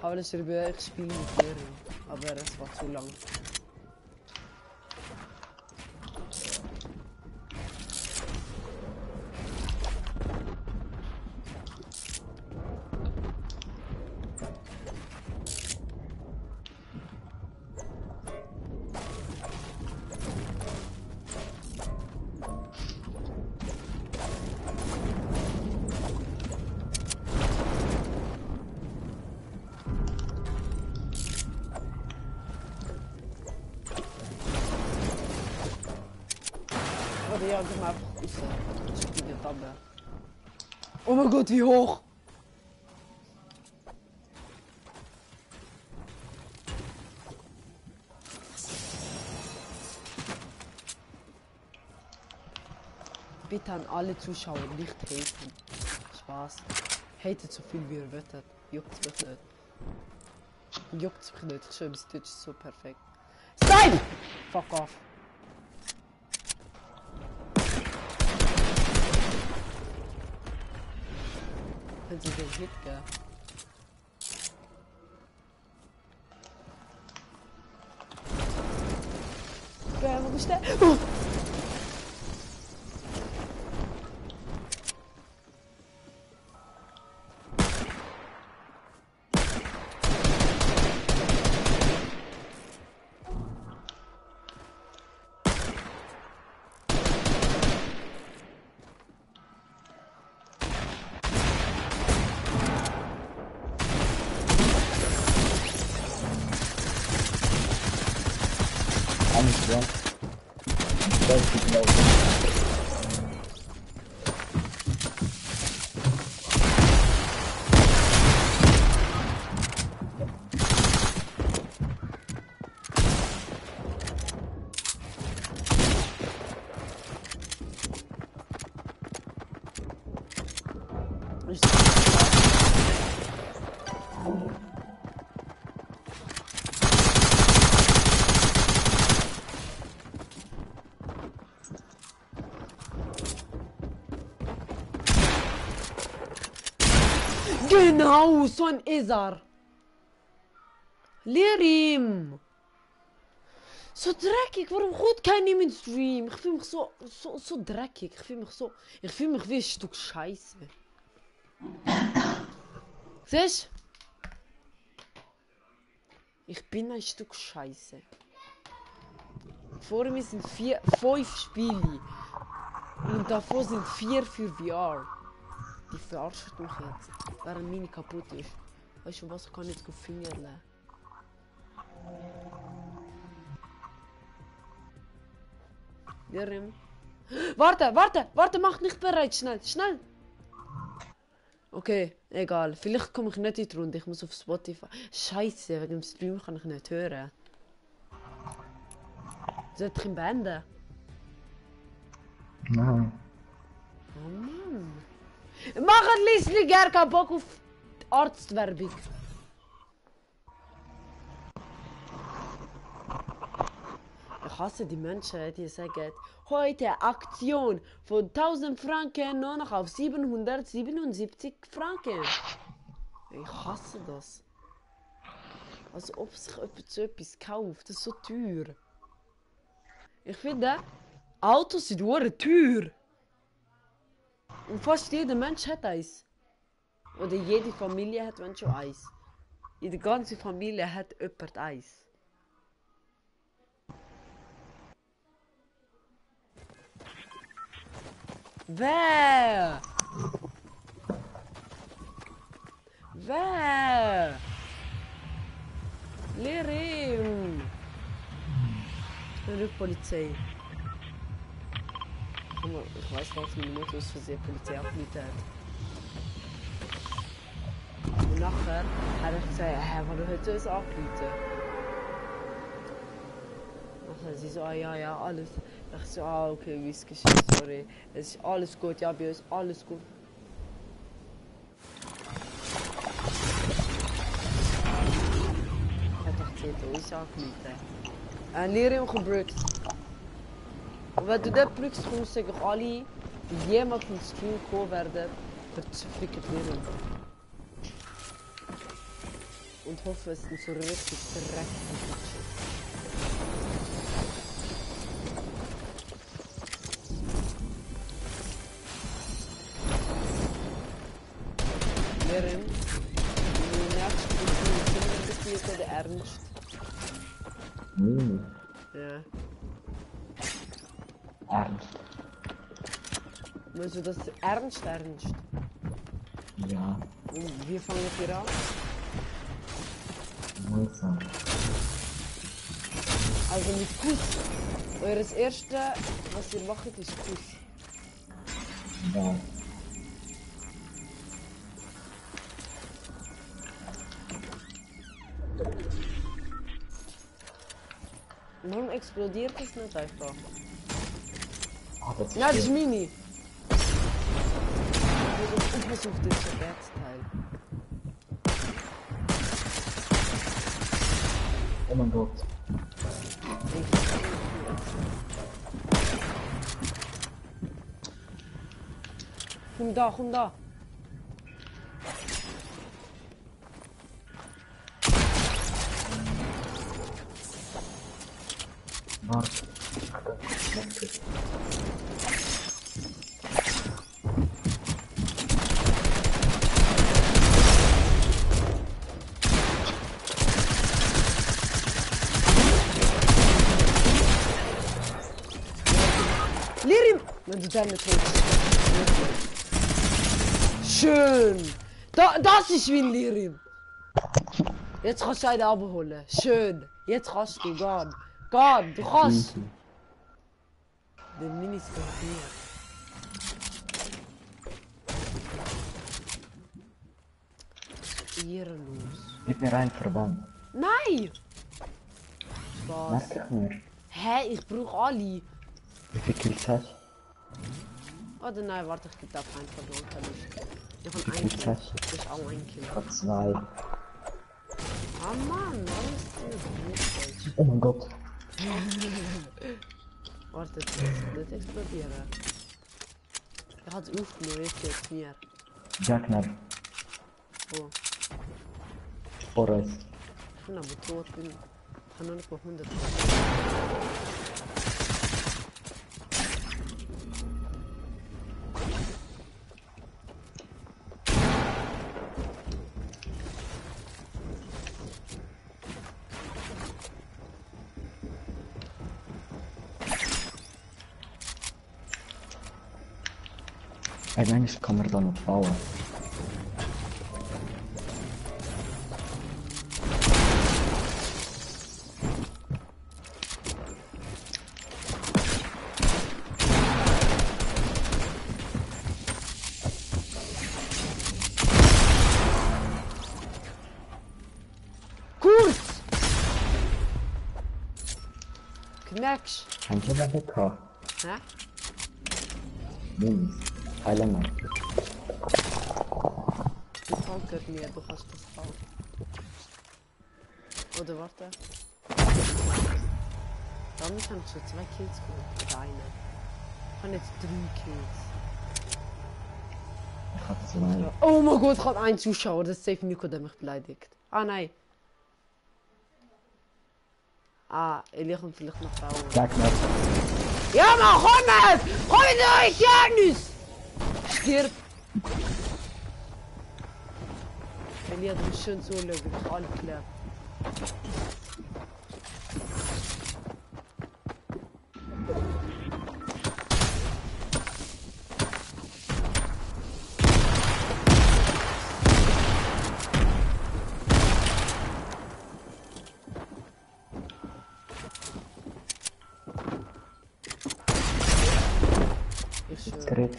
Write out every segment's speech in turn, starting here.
habe das darüber gespielt mit dir, aber es war zu lang. Oder ja, gib mir einfach raus. Ich spiele die Tabelle. Oh mein Gott, wie hoch! Bitte an alle Zuschauer nicht haten. Spaß. Hatet so viel wie ihr wollt. Juckt's mich nicht. Juckt's mich nicht. Ich schwöre, das Deutsch ist so perfekt. Snipe! Fuck off. Können Sie den Hit geben? Wo bist du? Oh. Alles klar. Das geht genau. Genau, so ein Isar. Lehr ihm. So dreckig, warum kommt keiner im Stream? Ich fühle mich so dreckig. Ich fühle mich wie ein Stück Scheiße. Siehst du? Ich bin ein Stück Scheiße. Vor mir sind 5 Spiele. Und davon sind 4 für VR. Die verarscht mich jetzt, während meine kaputt ist. Weißt du was, ich kann jetzt gut fingerle. Jerim. Warte, mach nicht bereit, schnell. Okay, egal, vielleicht komme ich nicht in die Runde, ich muss auf Spotify. Scheiße, wegen dem Stream kann ich nicht hören. Sollte ich ihn beenden? Nein. Oh Mann. Mach ein Liesli, Gerka, Bock auf Arztwerbung. Ich hasse die Menschen, die sagen, heute Aktion von 1000 Franken nur noch auf 777 Franken. Ich hasse das. Als ob sich jemand so etwas kauft, das ist so teuer. Ich finde, Autos sind sehr teuer. Und fast jeder Mensch hat eins. Oder jede Familie hat wenn schon eins. In der ganzen Familie hat jemand eins. Wer? Lehr ihm! Die Polizei. Ich weiß gar nicht, wie meine Mutter aus Versehen Polizei abgerufen hat. Und nachher hat er gesagt, warum hat er uns angerufen? Nachher sie so, ja, alles. Ich so, okay, wie ist geschehen, sorry. Es ist alles gut, ja, bei uns alles gut. Ich hätte doch gesagt, uns angerufen. Lehr ihm gebrückt. Und wenn du dort brückst, kommst du alle, die jemals vom Stream kommen werden, verzwickert werden. und hoffe, es ist so richtig dreckig. Lehrerin, die nächste Beziehung ist der Ernst. Ja. Ernst. Meinst du das ernst? Ja. Und wie fangen wir an? Langsam. Also mit Kuss. Eures erste, was ihr macht, ist Kuss. Ja. Warum explodiert es nicht einfach? Ah, das ist Ja, das ist schön. Mini. Ich versuche das Gebetsteil. Oh mein Gott. Komm da. Was? Lehr ihm! Wenn du deine tot. Schön! Das ist wie ein Lehr ihm! Jetzt kannst du einen abholen. Schön! Jetzt kannst du gehen. Gehen! Du kannst! Der Mini ist doch hier. Ehrenlos. Gib mir einen Verband. Nein! Spaß. Merke ich mir. Hä? Ich brauche alle. Wie viel Kills hast du? Oder nein, warte, ich gebe einfach einen verloren. Ich Wie habe viel einen Kills Kill. hast du? Das ist auch ein Kill. Ich hab 2. Ah Mann, alles ist Oh mein Gott. Warte, jetzt nicht explodieren. Ich habe es aufgenommen, jetzt mir. Jagner. Oh, Vor uns. ich bin aber tot. Ich habe noch nicht mal 100. Ey, manchmal kann man da noch bauen. Kurz! Knacksch! Haben Sie welche gehabt? Hä? Minis. Teile mal. Die Falk mir, du hast das auch. Oder warte. Damit haben schon 2 Kills gemacht. Oder eine. Ich habe jetzt 3 Kills. Ich hab 2. Oh mein Gott, ich habe einen Zuschauer. Das ist safe Nico, der mich beleidigt. Ah nein. Ah, Eli kommt vielleicht nach Frauen. Jagner. Ja, man, komm jetzt! Komm jetzt, ich Janus! Stirb! Eli hat mich schön so löwen, ich alle klar. Ich schwöre. Gerät.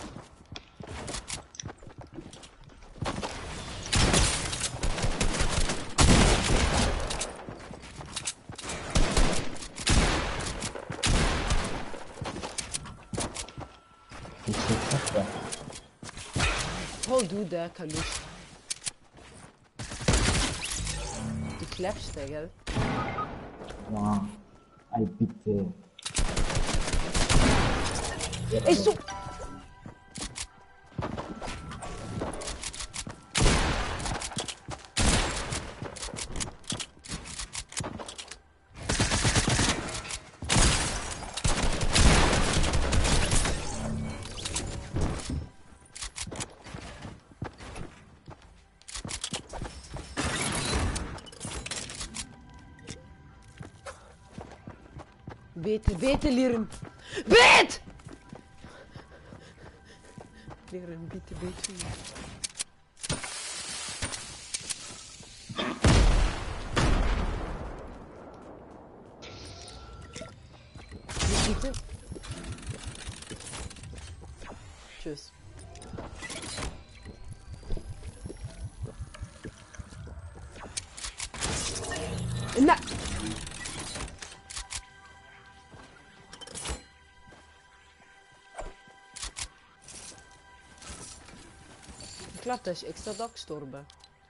Wie viel hast du? Hol du der, keine Lust. Du klappst der, gell? Wow. Ey, bitte. Ey, so! Bitte, Liren. Bitte! Liren, bitte. Bitte. Tschüss. Na! Ich glaube, der ist extra da gestorben.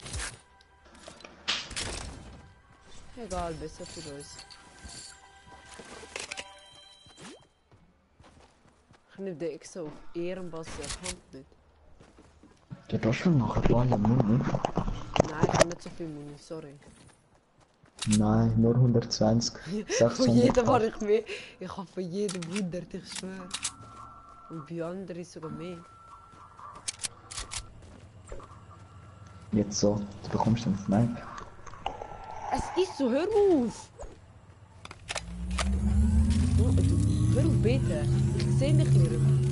Egal, besser für uns. Ich nehme den extra auf Ehrenbass, er kommt nicht. Der hat schon noch ein paar Muni. Nein, ich habe nicht so viel Muni, sorry. Nein, nur 120. Von jedem 600. habe ich mehr. Ich habe von jedem 100, ich schwöre. Und bei anderen sogar mehr. Jetzt so, du bekommst einen Snipe. Es ist so, hör auf! Hör auf, bitte. Ich sehe dich nicht.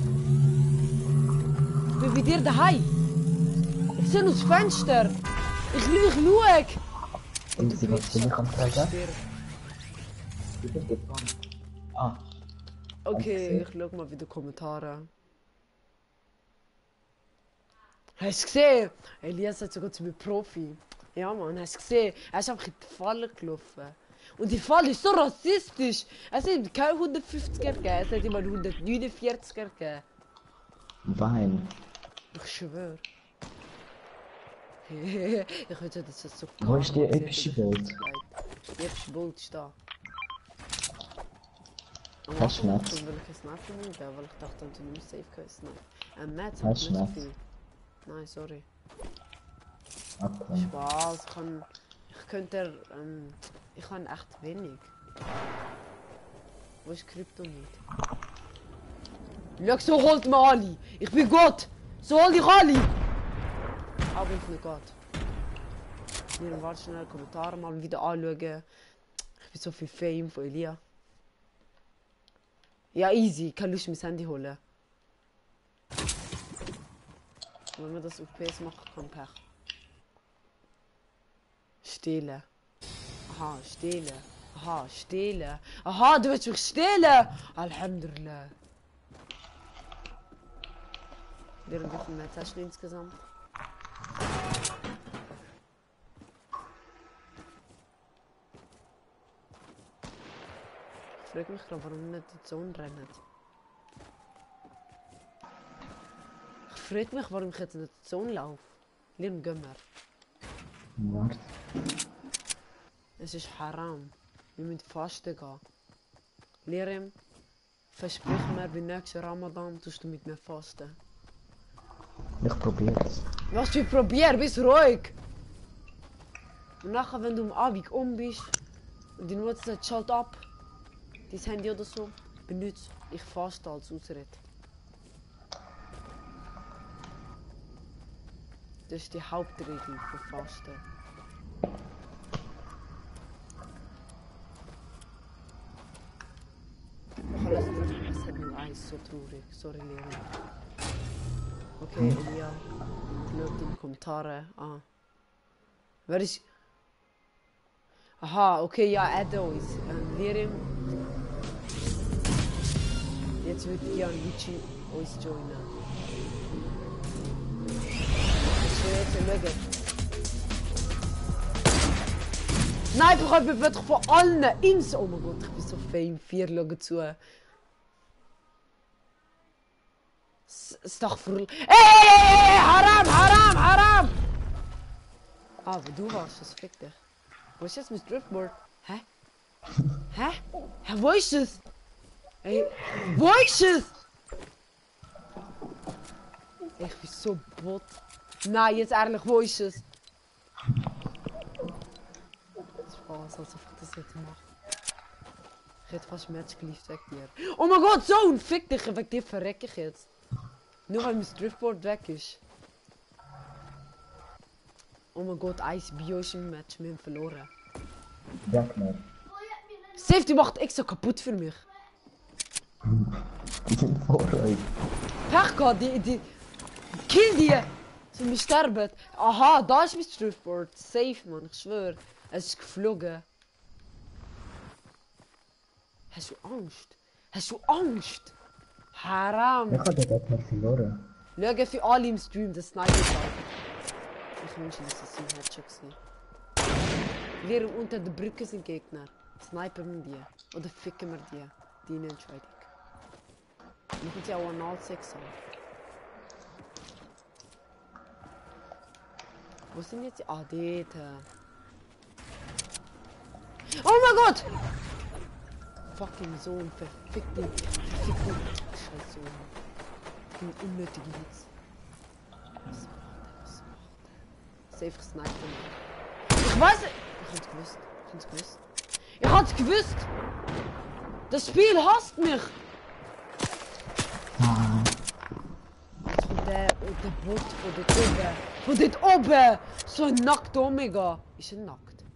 Ich bin bei dir daheim. Ich sehe aus dem Fenster. Ich schaue. Und sie was will ich am Zeigen? Ah, Okay, ich schau mal wieder Kommentare. Hast du gesehen? Elias hat sogar zu mir Profi. Ja Mann, hast du gesehen? Er ist einfach in die Falle gelaufen. Und die Falle ist so rassistisch. Es hat kein 150er gegeben, es hat immer 149er gegeben. Wein. Ich schwöre. Ich hätte das jetzt so. Wo ist die epische Bild? Die epische Bild ist da. Hast du Netz? Will ich ein Snap nehmen, weil ich dachte, du nimmst safe kein Snap. Netz Hast hat nicht du so Netz? viel. Nein, sorry. Okay. Spaß, ich könnte, ich kann echt wenig. Wo ist Kryptonit? Schau, so holt man alle! Ich bin Gott! So hol dich alle! Aber ich bin nicht Gott. Wir warte schnell Kommentare mal wieder anschauen. Ich bin so viel Fame von Elia. Ja, easy, kann Lust mein Handy holen. Wenn man das auf PS macht, kann Pech. Stehlen. Aha, stehlen. Aha, stehlen. Aha, du willst mich stehlen! Alhamdulillah. Wie viel Metz hast du insgesamt? Ich frage mich gerade, warum nicht die Zone rennen. Ich frage mich, warum ich jetzt nicht die Zone laufe. Liam, gehen wir. Warte. Es ist haram. Wir müssen fasten gehen. Liam, versprich mir, bei nächsten Ramadan tust du mit mir fasten. Ich probier's. Was du probier, bist ruhig! Und nachher, wenn du am Abend bist und die Mutter sagt, schalt ab, dein Handy oder so, benutzt ich faste als Ausrede. Das ist die Hauptregel für Fasten. Ich habe es hat nur eins, so traurig. Sorry, Leon. Okay, Elia. Schau in die Kommentare an. Wer ist... Aha, okay, ja, add uns. Lirim. Jetzt wird Ian Vici uns joinen. Nein, ich habe wirklich von allen ins... Oh mein Gott, ich bin so fame. 4 schauen zu. Astaghfirullah. Ey, haram! Ah, wo du warst, das fick dich. Wo ist jetzt mein Driftboard? Hä? Wo ist es? Ey, wo ist es? Ich bin so bot. Nein, jetzt ehrlich, wo ist es? Spaß, als ob ich das jetzt mache. Ich hätte fast Match geliebt weg dir. Oh mein Gott, so! Fick dich, wegen dir verrecke ich jetzt. Nur weil mein Driftboard weg ist. Oh mein Gott, Ice Bio ist im Match, wir haben verloren. Weg mehr. Safe, die macht extra kaputt für mich. Die sind vor euch. Pech gehabt, die... Kill die! So, wir sterben. Aha, da ist mein Surfboard. Safe, man, ich schwör. Es ist geflogen. Hast du Angst? Hast du Angst? Haram. Ich hab den gerade mal verloren. Schau für alle im Stream, das Sniper -Tag. Ich wünsche, dass es ein Headshot sind. Wir unter der Brücke sind Gegner. Snipern wir die. Oder ficken wir die. Die Entscheidung. Machen sie auch an 6 an. Wo sind jetzt die? Ah, dort. Oh mein Gott! Fucking Sohn, verfickten. Scheiß Sohn. Ein unnötiger Hits. Was macht er? Was macht er? Safe gesniped. Ich weiß nicht. Ich hab's gewusst. Das Spiel hasst mich. Jetzt kommt der Bot von dort oben. So ein nackter Omega. Ist er nackt?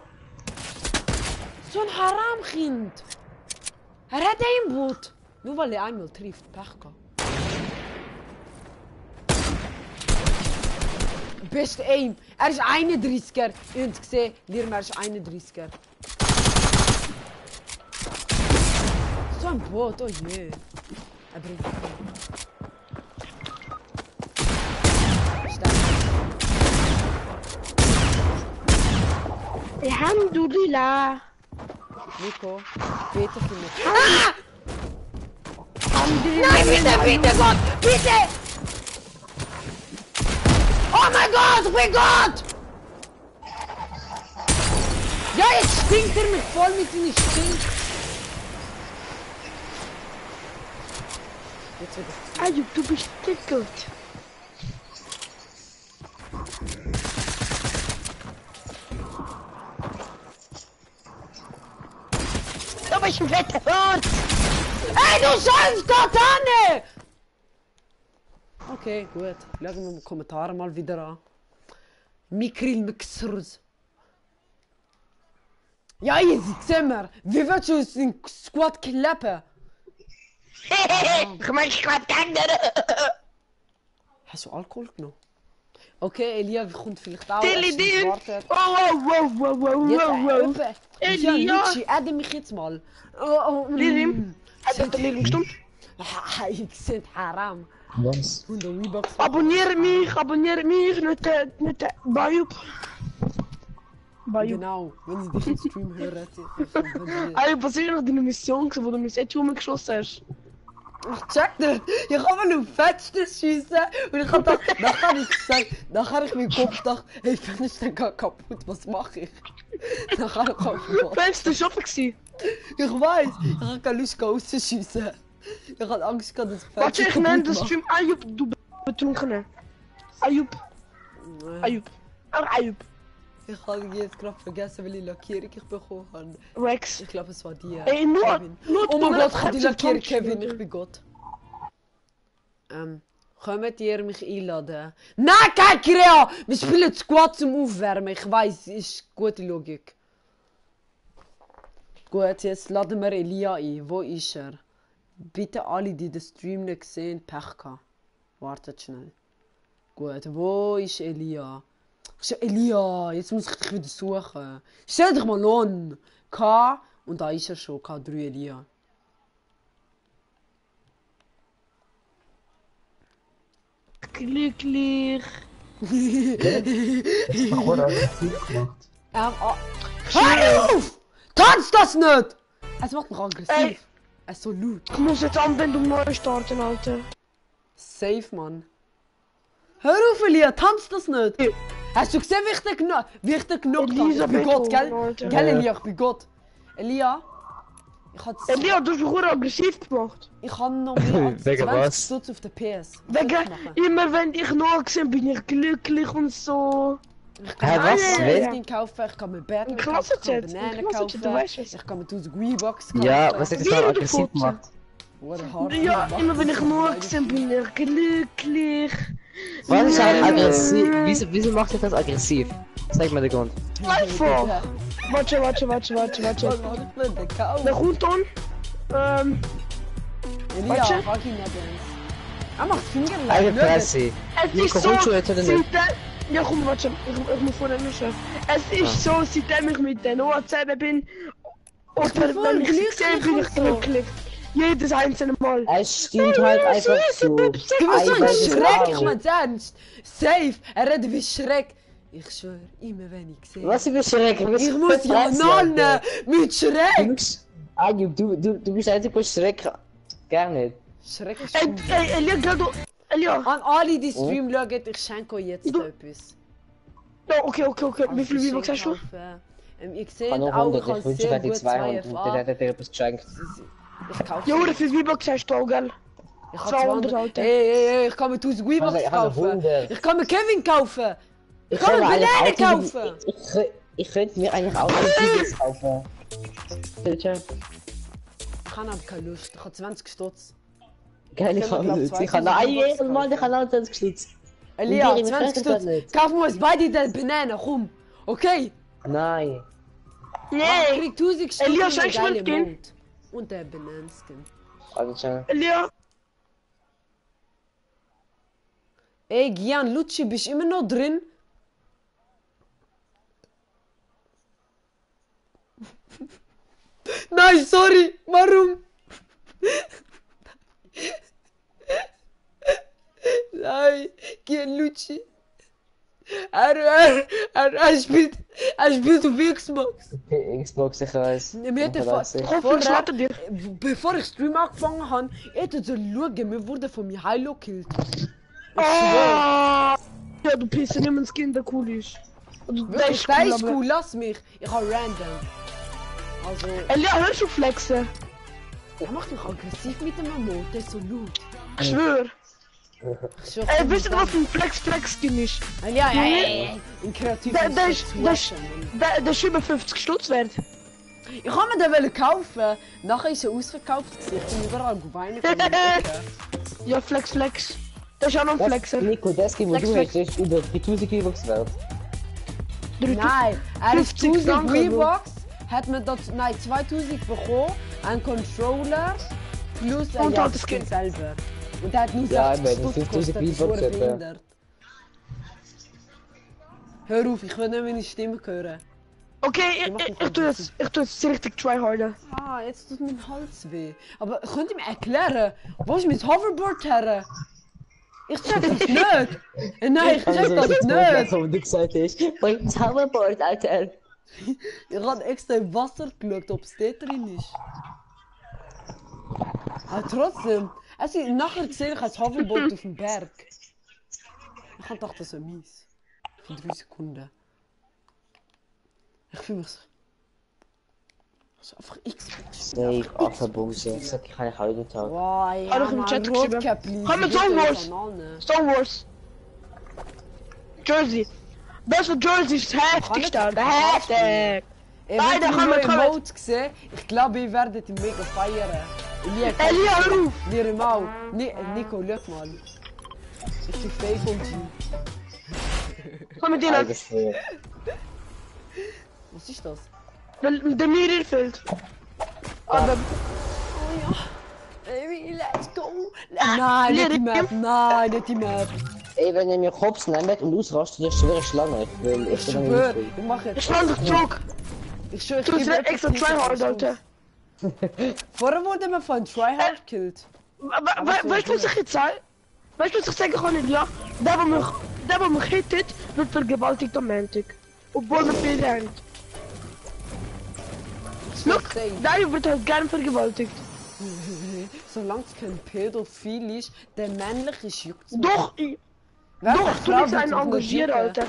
So ein Haram-Kind. Er hat ein Boot. Nur weil er einmal trifft. Pech gehabt. Best Aim. Er ist 31er. Ihr habt gesehen, Lirma ist 31er. So ein Boot, oh je. Er bringt Alhamdulillah. Nico, bitte für mich. Ah! Nein, bitte, Gott! Bitte! Oh mein Gott, oh mein Gott! Ja, jetzt stinkt er mich voll mit seinen Stink. Jetzt wird es. Ayub, du bist nicht gut. Du bist ein fetter Hund! Ey, du scheiß Katane! Okay, gut. Schauen wir die Kommentare mal wieder an. Mikril Mixers. Ja, easy, sehen wir. Wie willst du uns in Squad klappen? Ich mach grad andere. Hast du Alkohol genommen? Okay, Elia kommt vielleicht auch. Tilly, Wartet. wow. Elia. Lucci, adde mich jetzt mal. Lirim. Hat der Lirim gestimmt? Ich sehe Haram. Was? Und der Weebox. Abonniere mich, nicht der Bayub. Genau, wenn sie dich im Stream hören. Ayub, was ist noch deine Mission, wo du mich jetzt rumgeschossen hast? Ich check nicht. Ich kann nur Fenster schiessen und ich hab gedacht, nachher ich meinen Kopf gedacht, hey, Fenster geht kaputt, was mache ich? Nachher kaputt. Fenster ist offen gewesen. Ich weiß, ich hab keine Lust rauszuschiessen. Ich hab Angst gehabt, dass Fenster Warte, ich nenne das Stream Ayub, du Betrunkene. Ayub. Ayub. Ich habe jetzt gerade vergessen, welche Lackierung ich bekommen habe. Rex. Ich glaube, es war die. Ey, nur Oh mein Gott, ich habe die Lackierung, Kevin, ich bin Gott. Könnt ihr mich einladen? Nein, kein Krea! Wir spielen Squad zum Aufwärmen, ich weiß, ist gute Logik. Gut, jetzt laden wir Elia ein. Wo ist er? Bitte alle, die den Stream nicht sehen, Pech gehabt. Wartet schnell. Gut, wo ist Elia? Elia, jetzt muss ich dich wieder suchen. Stell dich mal an. K und da ist er schon, K3 Elia. Glücklich. Ich hab auch aggressiv gemacht. Hör auf! Tanz das nicht! Es macht mich aggressiv. Ey. Es ist so laut. Ich muss jetzt Anwendung neu starten, Alter. Safe, Mann. Hör auf, Elia, tanz das nicht! Hast du gesehen, wie ich den genockt habe? Ich bin Gott, gell? Alter. Gell, Elia, ich bin Gott. Elia? Ich hab Elia, du hast mich sehr aggressiv gemacht. Ich habe noch mehr als Wegen 20 was? Stutz auf der PS. Wegen, immer wenn ich neu gesehen bin ich glücklich und so. Ich kann Hä, was? mir Wer? Skin kaufen, ich kann mir Bärten Ein kaufen, ich kann Klassenchat, Bananen ein Klassenchat, du kaufen, weißt es. ich kann mir 1000 Weebox kaufen. Ja, was hat das dann Wie aggressiv du gemacht? What a hard Ja, thing, immer wenn ich Mann. neu gesehen bin ich glücklich. Was ist halt Ja. aggressiv? Wieso macht ihr das aggressiv? Zeig mir den Grund. Einfach! Warte. Was hat ich denn gekauft? Na goed dan. Elia, Warte. frag ihn nicht eins. Er macht Fingerlein. Eine schau. Fresse. Het Nico, is zo. kommst du jetzt oder nicht? Ja, komm, warte. Ich muss vorne noch schauen. Es ist so, seitdem ich mit der Noah zusammen bin. Oder bin voll wenn ich sie glücklich sehe, bin ich und so. glücklich. Jedes einzelne Mal. Es stimmt halt einfach so. Du bist so ein Eiweiß ist Schreck, auch. ich mein's ernst. Safe, er redet wie Schreck. Ich schwör, immer wenn ich sehe. Was für Schreck? Ich muss ja nennen, mit Schreck. Du bist einfach bloß Schreck. Gar nicht. Schreck ist Ey, gut. Elia, gerade. Elia. An alle, die Stream schauen, ich schenke euch jetzt Du- etwas. Ja, okay. Wie viel Vivox hast du? Ihr Ich seht habe noch auch, 100, ich habe ich wünsche, ich sehr hätte gut 200 und 2FA. dann hätte er dir etwas geschenkt. Ich kaufe Ja, wie viel Vivox hast du auch, gell? Ich habe 200 200. Alter. Ey, ich kann mir 1000 Also, Weebucks ich habe kaufen. 100. Ich kann mir Kevin kaufen. Ich kann mir eigentlich Bananen auch kaufen. Ich könnte mir eigentlich auch Videos kaufen. Bitte? Ich habe aber keine Lust. Ich habe 20 Stutz. Geil, ich Ich kann habe mir, nicht. glaub, Ich habe 2000 nein, Videos Mann, ich habe auch 20 Stutz. Elia, Und die 20 Refresher Stutz. nicht. Kaufen wir uns beide den Bananen, komm. Okay? Nein. Ich Nee. krieg 1000 Stutz Elia, und eine schenkst du mir geile den? Mode. Und der Bananenskin. Also schon. Elia. Ey, Gian, Lucci, bist du immer noch drin? Nein, sorry, warum? Nein, Gian Lucci. Er spielt auf Xbox. Xbox, ich weiß. Mir hat Ich er weiß vor, nicht. Hoffentlich schlacht er dich. bevor ich Stream angefangen habe, hätte so schauen, mir wurde von mir Hilo gekillt. Ah! Ja, du Pisser, nimm einen Skin, der cool ist. Also, der Wirklich, ist der cool, ist aber... cool, lass mich. Ich habe random. Also, Elia, hörst du flexen? er macht mich aggressiv mit dem Amor, der ist so laut. Ich schwör. Ich schwör, Ey, wisst ihr, was für ein Flex-Skin ist? Ja, in kreativ Der ist über 50 Stutz wert. Ich habe mir den wollen kaufen. Nachher ist er ausverkauft. Ich bin überall geweint. Ja, Flex. Das ist auch noch ein Flexer. Nico, das Skin, wo Flex, du Flex. hast, ist über 3000 Xbox wert. Nein, er ist 50 1000 Franken, Weebucks. Hat man dort, nein, 2000 bekommen. Ein Controller. Plus ein Und halt das Skin Skin. selber. Und der hat nur Ja, 60 eben, Stutz 5000 gekostet. Das ist Weebucks verdammt etwa. behindert. Hör auf, ich will nicht meine Stimme hören. Okay, ich tu jetzt richtig tryharden. Ah, jetzt tut mein Hals weh. Aber könnt ihr mir erklären, wo ist mein Hoverboard her? Ich check das nicht! Nein, ich check das nicht! So, wie du gesagt hast. Bring das Hoverboard, Alter. Ich habe extra im Wasser geschaut, ob es dort drin ist. Aber trotzdem, also nachher sehe ich als Hoverboard auf dem Berg. Ich habe gedacht, das ist mies. Für 3 Sekunden. Ich fühle mich so. So einfach Xbox. Nee, Affenbuse. Das sag ich eigentlich auch jeden Tag. Wow, ja, Hab ich im Mann, Chat geschrieben. Rotcap, please. Komm mit Bitte Star Wars. von allen. Star Wars. Jersey. Das für Jersey ist heftig da. Heftig. Ihr Nein, habt da die kann man neue kommen. Mode gesehen. Ich glaube, ihr werdet ihn mega feiern. Elia, hör auf. Wir im auch. Nico, schau mal. Ich bin fake und G. Komm mit denen. Eigentlich nicht. Was ist das? Der Mirror fehlt. Aber Oh ja. Baby, let's go. Nein, nicht die Map. Nein, nicht die Map. Ey, wenn ihr mir Kops nehmt und ausrastet, ist schwere Schlange. Ich will, Ich ich bin schwör, nicht ich mache jetzt. ich stand doch zurück. Ich schwör, ich Du bist gebe extra etwas tryhard, Hilfe. Alter. Vorher wurde man von Tryhard gekillt. Weißt du, was ich jetzt sage? Weißt du, was ich sagen kann? Ja, der mich hittet, wird vergewaltigt am Montag. Obwohl wir viel haben. Look, der wird halt gern vergewaltigt. Solange es kein Pädophil ist, der männlich ist, juckt's mich. Doch, Wer doch, macht du Frau, bist wird ein sich nicht engagiert, jucken? Alter.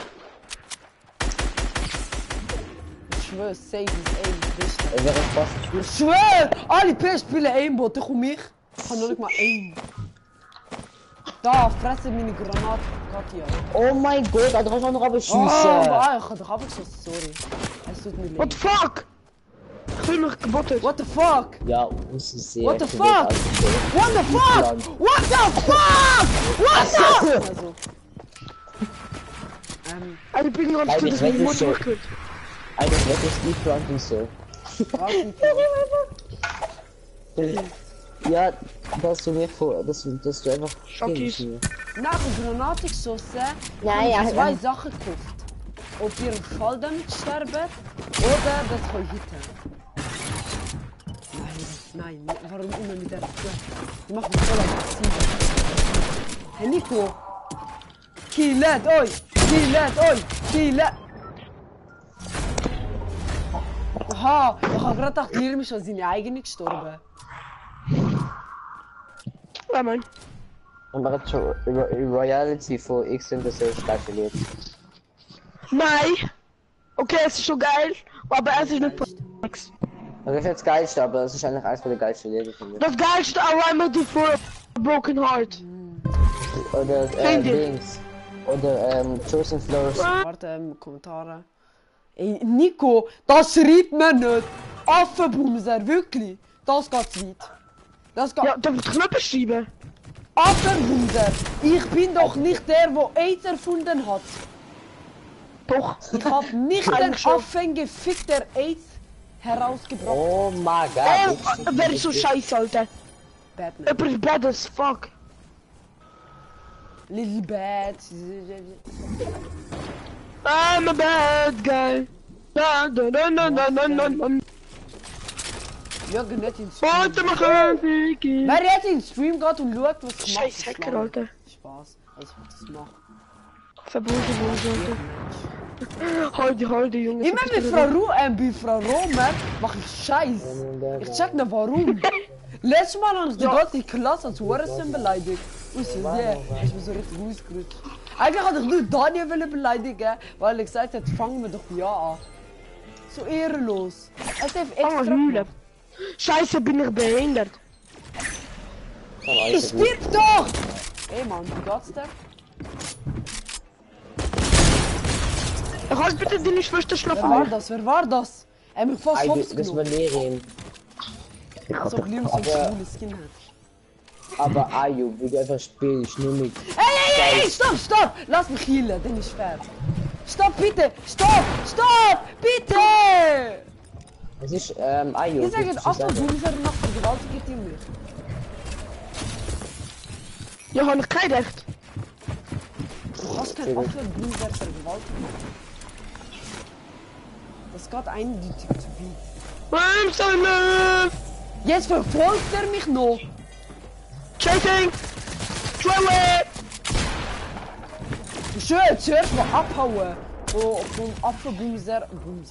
Ich schwör, safe ist aim, richtig. Ich wäre fast Ich schwör! Alle PS spielen Aimbot, komm ich. Ich kann noch nicht mal aim. Da, fresse meine Granate, Katja. Oh mein Gott, Alter, kannst du auch noch aber Oh, schiessen. ich hab doch abgeschossen, sorry. Es tut mir What leid. the fuck? Ich fühl mich gebottet. What the fuck? Ja, muss ich sehen. What the fuck? What the fuck? What the fuck? What the? Also. Ich bin gerade Nein, für ich das weiß meine nicht so. Mutter gekürt. Eigentlich wirklich Steve Franklin so. Ja, dass du mir vor, dass du einfach Schockies. Nach der Granate geschossen, Nein, habe ich ja, zwei ja. Sachen gekauft. Ob ihr Fall damit sterben oder das kann hitten. Nein, warum immer mit der Tür? Die macht mich voll aggressiv. Hey Nico! Killet euch! Killet euch! Killet! Aha, ich habe gerade gedacht, Lirim ist an seine eigene gestorben. Ja, Mann. Und man hat schon Royalty vor X in das kalkuliert. Nein! Okay, es ist schon geil, aber es ist nicht perfekt. Also das ist jetzt das Geilste, aber das ist eigentlich eines der geilsten Lieder, finde ich. Das geilste Alignment for a Broken Heart. Oder Finde ich. Dings. Oder Chosen Flowers. Warte, Kommentare. Ey, Nico, das schreibt man nicht! Affenbumser, wirklich! Das geht zu weit. Das geht... Ja, darf ich dich nicht beschreiben? Affenbumser! Ich bin doch nicht der, der AIDS erfunden hat! Doch. Ich hab nicht den Eigentlich schon. Affen gefickt, der AIDS herausgebracht hat. Oh mein Oh, Gott. wer ist so scheiße, Alter? Batman. Jemand ist bad as fuck. Little Bad. I'm a bad guy. Da, da, da, da, da, da, da, da. Ja, nicht in Stream. Warte, mach ein Wer jetzt in den Stream geht und schaut, was ich mache. Scheiß Hacker, Alter. Spaß. Ich will das machen. Verboten, Alter. Heute, Junge. Immer mit bei Frau Romer mache ich Scheiß. Ich check nicht warum. Letztes Mal habe ich die ganze Klasse als Hurensohn beleidigt. Und sie, yeah, ich bin so richtig ausgerutscht. Eigentlich hatte ich nur Daniel beleidigen, weil er gesagt hat, fangen wir doch ja an. So ehrenlos. Es hat extra gemacht. Scheiße, bin ich behindert. Ich stirb doch! Ey Mann, wie geht's dir? Kannst bitte deine Schwester Wer schlafen? war das? Wer war das? Er hat mich fast hops Das war genommen. Lerin. So Liam so ein cooles Skin hat. Aber Ayu, wie du einfach spielst, nur mit. Ey, stopp, stopp! Lass mich healen, dann ist fair. Stopp, bitte! Stopp! Stopp! Bitte! Es ist, Ayu. Ich sage, willst du sagen? Affenbumser nach vergewaltigt ihr mich. Ja, habe ich kein Recht. Du hast kein Affenbumser vergewaltigt. Das geht eindeutig zu viel. I'm so in love. Jetzt verfolgt er mich noch! Chasing. Throw it. Schön, zuerst mal abhauen! Vom Affenbumser.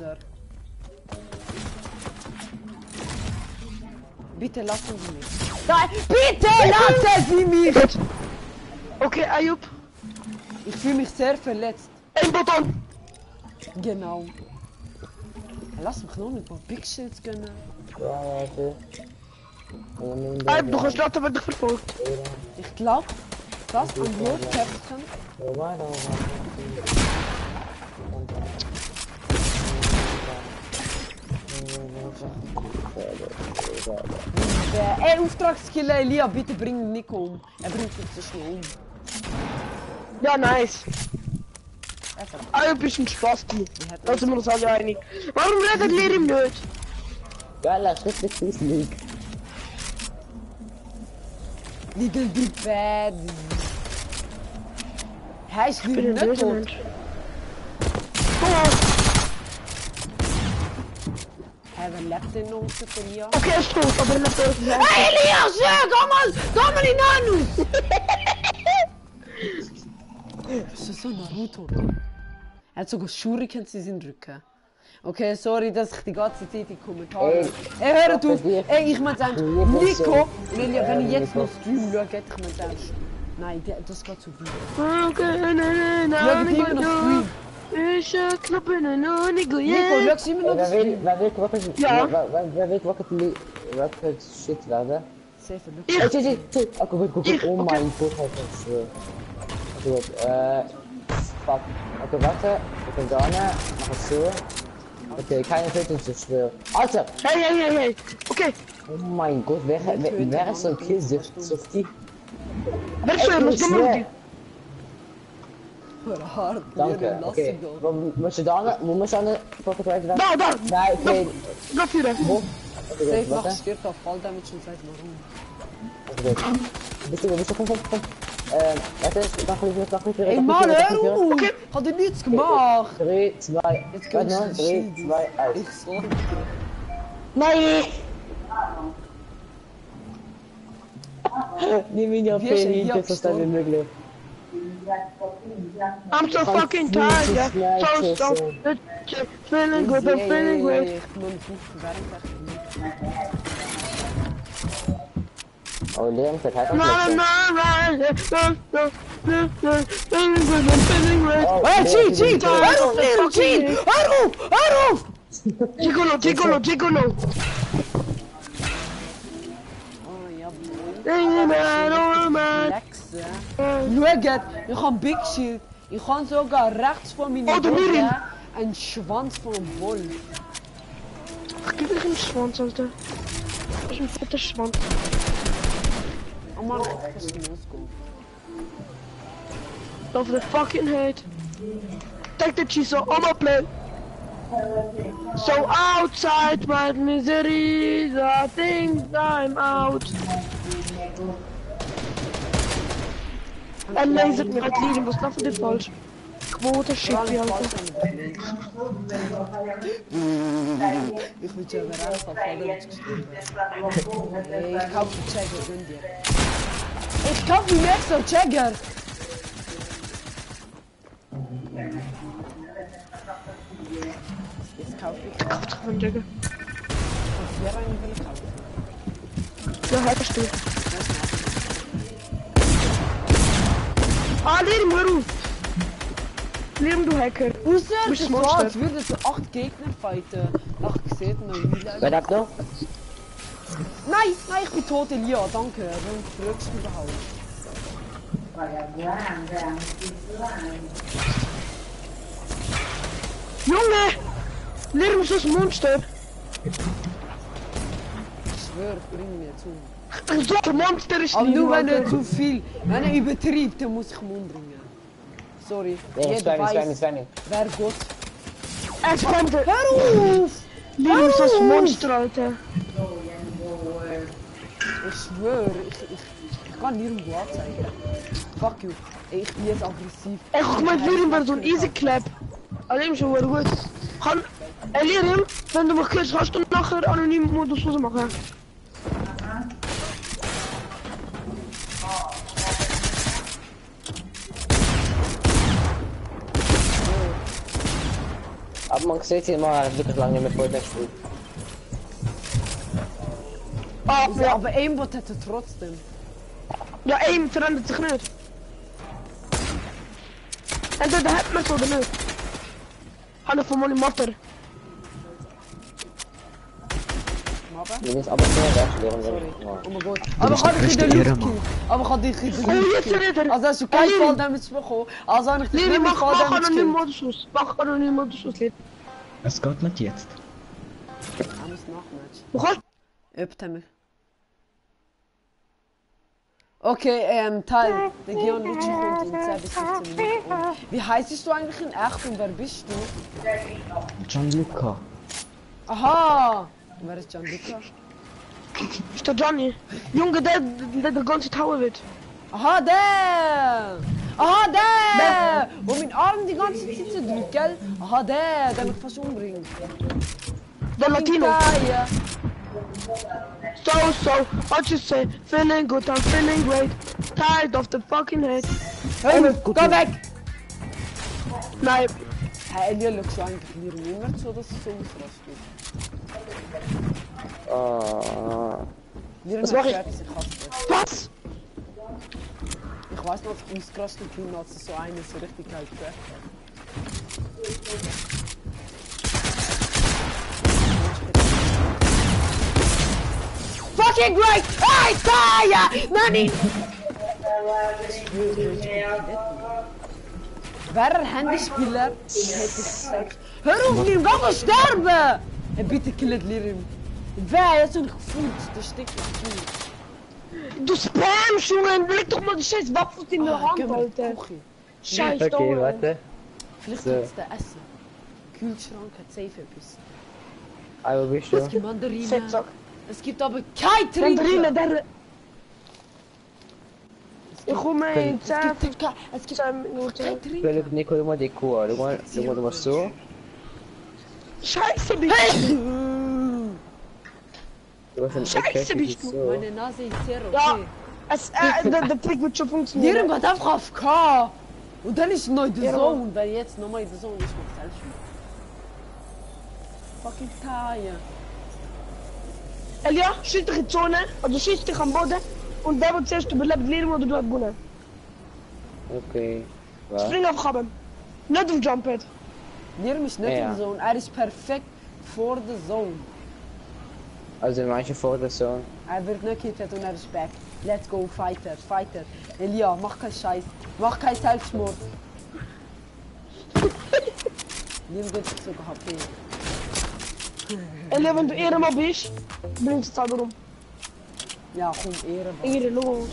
Bitte lassen Sie mich. Nein, bitte lassen Sie mich! Okay, Ayub. Ich fühle mich sehr verletzt. Ein Button. Genau. Lass mich noch ein paar Big Shits gönnen. Ja, warte. Ayub, du kannst lachen, wenn dich verfolgt. Ich glaube, das an Rot Captain. Ey, Auftragskiller Elia, bitte bring Nico um. Er bringt mich so schnell um. Ja, nice. Einfach. Ayub ist ein Spasti. Wir hätten Da sind wir uns alle einig. Warum redet Lerim nicht? Geil, das ist richtig gruselig. Little Big Bad. Hä, ich Ich will bin ein nicht böser tot. Mensch. Hä, wer lebt denn noch unter Elia? Okay, er ist tot, aber er lebt auch. Hey Elias, ja, komm mal in Anus! Das ist so Naruto. Er hat sogar Shurikens in seinen Rücken. Okay, sorry, dass ich die ganze Zeit die Kommentare... Ey, hört auf! Ey, ich mein's ernst. Nico! Elia, wenn ich jetzt noch Stream schaue, ich mein's ernst. Nein, das geht zu weit. Okay, nein, Schau immer noch Stream. Ich klappe noch nicht gut. Nico, schau immer noch Wer Stream. will wirklich, Ja. wer will wirklich Shit werden? Safe, Ich. Guck, oh mein Gott, ich schwöre. Okay, gut, fuck. Okay, warte, ich bin da, mach es so. Okay, keine Tötung, ich schwöre. Alter! Hey. Okay, Oh mein Gott, wer ist so Killsucht? wer ist schon? Was schwör. machen Maar hard. Danke. Lirim, lass Okay. sie doch. Muss je dan? Moet je dan Pocket Rider dan? Da, da! Nee, oké. Ga vuren! Wo? Oké, Safe wat noch hè? stirbt auf Fall damit schon seit warum. Oké. Bist du, kom. Warte, noch nicht. Ey Mann, hör auf! Okay. Hat er nichts gemacht! 3, 2, Jetzt warte kannst noch, du 3, 2, 1. Ich so. Nee! Nimm ihn auf Wie ist er Feli, hier das ist dann gestorben? möglich. I'm so fucking tired, yeah. So, feeling good, I'm feeling great. Ich bin mit 5 Während Oh, Leon, verteilt Na, uns na, nicht. na, feeling good, I'm feeling great. Oh, Hey, Leon, Cheat! Hör auf, Lirim, Cheat! Hör auf! Gigolo. Oh ja, Man. Lexe. Schaut, ich hab Big Shield. Ich kann sogar rechts von meinem Oh, der Lirim. einen Schwanz von einem Wolf. Gib mir einen Schwanz, Alter. Das ist ein fetter Schwanz. Oh Mann, ich muss losgehen. Love the fucking hate. Take the cheese on my plate. So outside my misery, I think I'm out. En lasert me uit Lirim, was dat voor dit falsch? Quote shit, Alter. Ich will schon wieder raus auf Fall ich kaufe Jagger, gönn dir. Ich kaufe mir extra Jagger! Jetzt kaufe ich. Kauft gewoon Jagger. Was wäre eine will ich kaufen? Ja, halt das Spiel. Ah, Lirim, hör auf! Lirim, du Hacker. Außer bist das ein war, Monster. als würden so 8 Gegner fighten. Ach, gesehen, noch nie. Wer darf noch? Nein, ich bin tot, Elia, danke. Warum fragst du überhaupt? Junge! Lirim ist das Monster. Ich schwör, bring mir zu. So ein Monster ist Aber nur wenn Alter. er zu viel, wenn er übertriebt, dann muss ich ihn umbringen. Sorry, Nee, jeder weiß, Svenny. wer Gott. Er spammt. Hör auf! Lirim ist das Monster, Alter. Ich schwör, ich kann nirgendwo anzeigen. Fuck you. Ey, ich bin jetzt aggressiv. Ey, guck mal, Lirim war so ein easy clap. Alleen schon wieder gut. Gaan, Lirim, wenn du mich kennst, kannst du nachher anonym Modus machen. Aber man sieht hier mal wirklich lange nicht mehr Fortnite gespielt. Ah, Ja, ja. aber Aimbot hat er trotzdem. Ja, aim verandert zich niet. En dat heb me zo de nu. Ga voor money matter. Maar Du bist aber schnell weg, Leon. sorry. Ja. Oh mein Gott. Aber kann ich in der Luft killen? Aber kann ich in der Oh, Luft jetzt killen? wieder. Also hast du keinen Fall damit bekommen? Also habe ich dich Nee, nicht mach Fall damit anonym gekillt? Modus aus. Mach anonym Modus aus. Es geht nicht jetzt. Ich muss nachmatchen. Hoe gaat? Öptemi. Okay, Teil. Der Gion Lucci kommt in 10 bis 15 Minuten. Wie heißt du eigentlich in echt und wer bist du? Gianluca. Aha! Wer ist Gianluca? Is dat Johnny? Jongen, dat de ganze Tower wird. Aha, der! Aha, der! Wo mein Arm die ganze Zeit so drückt, gell? Aha, der mich fast umbringt. De Latino. Ja. So, what you say? Feeling good, I'm feeling great. Tired of the fucking hate. Hör mir, geh weg! Nee, Hey, Elia, schaust du eigentlich mir niemand so, dass es so ausrastet? Was mach ich? Ich hasse das. was? Ich weiß noch, als ich ausgerastet bin, als es so eine so richtig halt gehört hat. Fucking great! Hey, Taya! Nani! Wer ein Handyspieler? Ich hätte gesagt. Hör auf, Lirim, geh mal sterben! Hey, bitte killt Lirim. Wer? Jetzt bin ich gefühlt. Das steckt nicht zu. Du spamst, Junge, leg doch mal die scheiß Waffen in der Hand, Geh mal in die Alter. Küche. Scheiß Okay, Dauer. warte. Vielleicht So. gibt's da Essen. Kühlschrank hat safe etwas. Aber bist Es du? gibt Mandarinen. Fettsack. Es gibt aber kein Mandarine, Trinken. der... Ich komme in Es 10 gibt Minuten. kein Trinken. Philipp, Nico, schau mal die Kuh an. Schau mal so. Scheiße, bist du. Du hast einen Scheiße, Eck, bist du. so. Meine Nase ist sehr Ja. okay. Der Trick wird schon funktionieren. Nieren geht einfach auf K. Und dann ist neu der Ja. Zone. Weil jetzt nochmal in der Zone ist, mach selbst schon. Fucking Taille. Elia, schieß dich in die Zone, also schieß dich am Boden und der wird zuerst überlebt, Lieren oder du hast gewonnen. Okay. Was? Spring auf Gaben. Nicht auf Jumppad. Nieren ist nicht Ja. in der Zone. Er ist perfekt vor der Zone. Also manche vor der Zone. Er wird nicht gehittet und er ist back. Let's go, Fighter, Fighter. Elia, mach keinen Scheiß. Mach keinen Selbstmord. Nimm bitte sogar HP. Elia, wenn du Ehrenmann bist, bringst du es halt rum. Ja, komm, Ehrenmann. Ehre, los.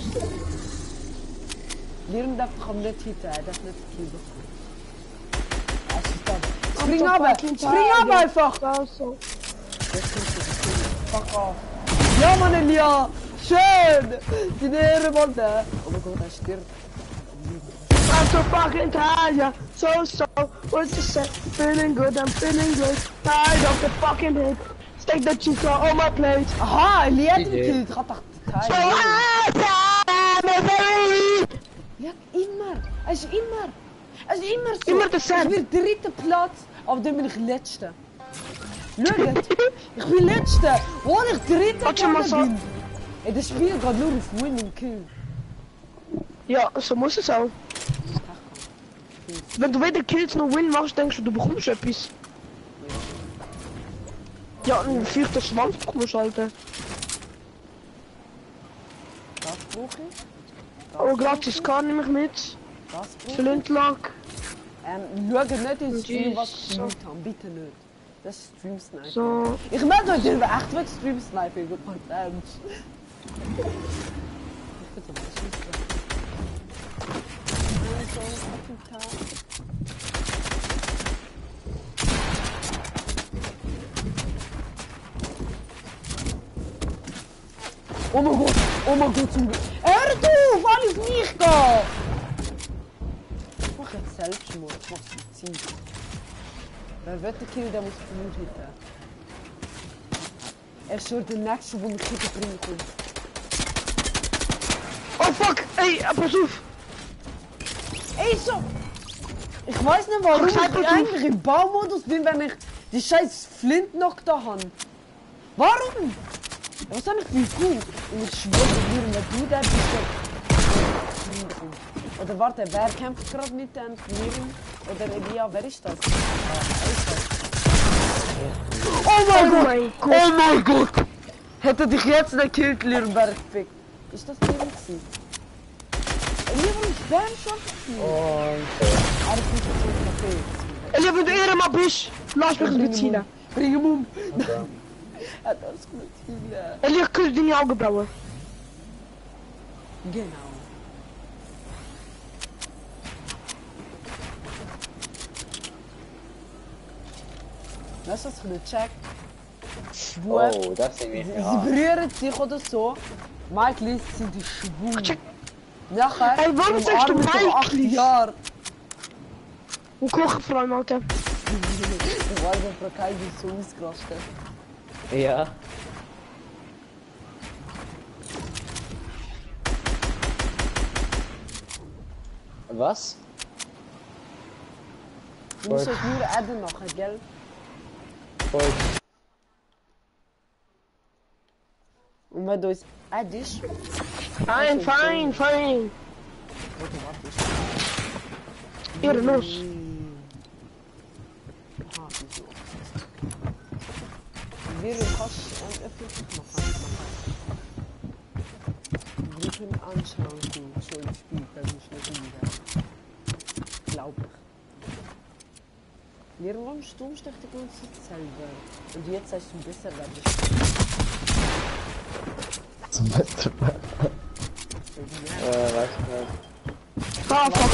Nieren darf doch nicht hitten, er darf nicht killen. Er ist da. Kommt Spring doch ab! fucking Spring Tiger. ab einfach! Ja, so. Fuck off. Ja, Mann, Elia! Schön! Die Ehrenmann da. Oh mein Gott, er stirbt. I'm so fucking tired, yeah. So, what you say? Feeling good, I'm feeling good. Tired of the fucking hate. Steak the cheese on my plate. Aha, Elia hat ihn Idee. gekillt. Ich hab gedacht, So Teil. I'm Ja, immer. Er ist immer. Er ist immer so. Immer dasselbe. Ich bin dritter Platz, aber dann bin ich letzter. Schaut, ich bin letzter, obwohl ich dritter Warte mal so. bin. Ey, das Spiel geht nur auf Win und Kill. Ja, so muss es auch. Wenn du weder Kills noch Win machst, denkst du, du bekommst etwas. Ja, ein vierter Schwanz bekommst du, Alter. Das brauche ich. Oh, gratis kann nehme ich mit. Das brauche ich. Flintlock. Schaut nicht ins Stream, was ich Jesus. gemacht habe. Bitte nicht. Das ist Stream Sniper. So. Ich melde euch über echt weg Stream Sniper. Gut, mal ernst. Ich bin so Oh mein Gott, zum Glück. Hör auf, alles nicht gehen! Ich mach jetzt Selbstmord, ich mach Suizid. Wer wird den Kill, der muss Blut hitten. Er ist schon der Nächste, der mich bringen kommt. Oh fuck! Ey, pass auf! Ey, so! Ich weiß nicht, warum Ach, ich eigentlich im Baumodus bin, wenn ich die scheiß Flint noch da habe. Warum? Was habe ich für gut? Und ich schwöre dir, wenn du da bist, dann... Oder warte, wer kämpft gerade mit den Nieren? Oder Elia, wer ist das? Oh mein Gott! Oh mein Gott! Hätte dich jetzt nicht gekillt, Lierenberg gefickt. Ist das Nieren gewesen? Elia, warum ist Bam schon? Und Ah, das ist nicht so okay. Elia, wenn du Ehrenmann bist, lass mich nicht ziehen. Bring ihn um! Er hat alles gut ziehen. Elia, küss deine Augenbrauen. Genau. Weißt du, was ich nicht check? Schwul. oh, das sind wir. Sie Ja. berühren sich oder so. Mike liest, sind die schwul. Check. Nachher. Ey, warum im sagst du Arm so Mike 8 liest? Jahre. Und kochen vor allem, Alter. Ich weiß nicht, Frau Kai, wie so ausgerastet. Ja. Was? Du musst euch nur adden nachher, gell? Voll. Und wenn du es addest. Fein, fein, fein. Ehrenlos. Aha, wieso? Wir kannst öffentlich machen. Wir können anschauen, wie schon spielt, das ist nicht umgehen. Glaube ich. Irgendwann stummst du dich die ganze Zeit selber. Und jetzt sagst du besser werden. Zum Besten. Weißt du nicht. Ah, fuck.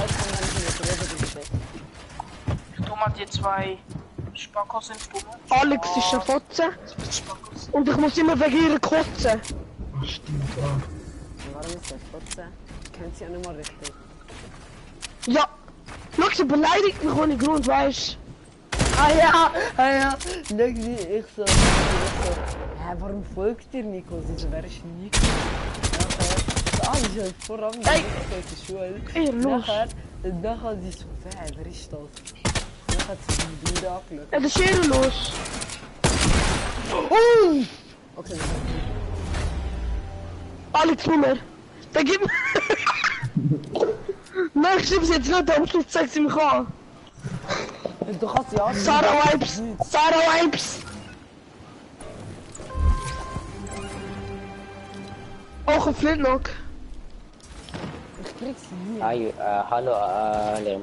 Tu mal die 2 Spackos ins Buch. Alex ist ein Fotze. Und ich muss immer wegen ihr kotzen. Ach, stimmt, ja. Warum ist das trotzdem? Ich kenne sie ja nicht mal richtig. Ja. Schau, sie beleidigt mich ohne Grund, weißt Ah ja. Irgendwie ich so. Hä, warum folgt ihr Nico? Sie so, wer ist Nico? Nachher, ich halt voran, ich Hey. in der Schule. Ey, los. Nachher sie so, wer ist das? Nachher hat sie die Bilder angeschaut. Ja, das ist ehrenlos. Okay, Alex Nummer. Da gib mir. Nein, ich schreib's jetzt nicht, am Schluss zeigt sie mich an. du kannst ja Sarah Wipes! Sarah Wipes! Auch ein Flintlock. Ich krieg's nie. Hallo, Liam.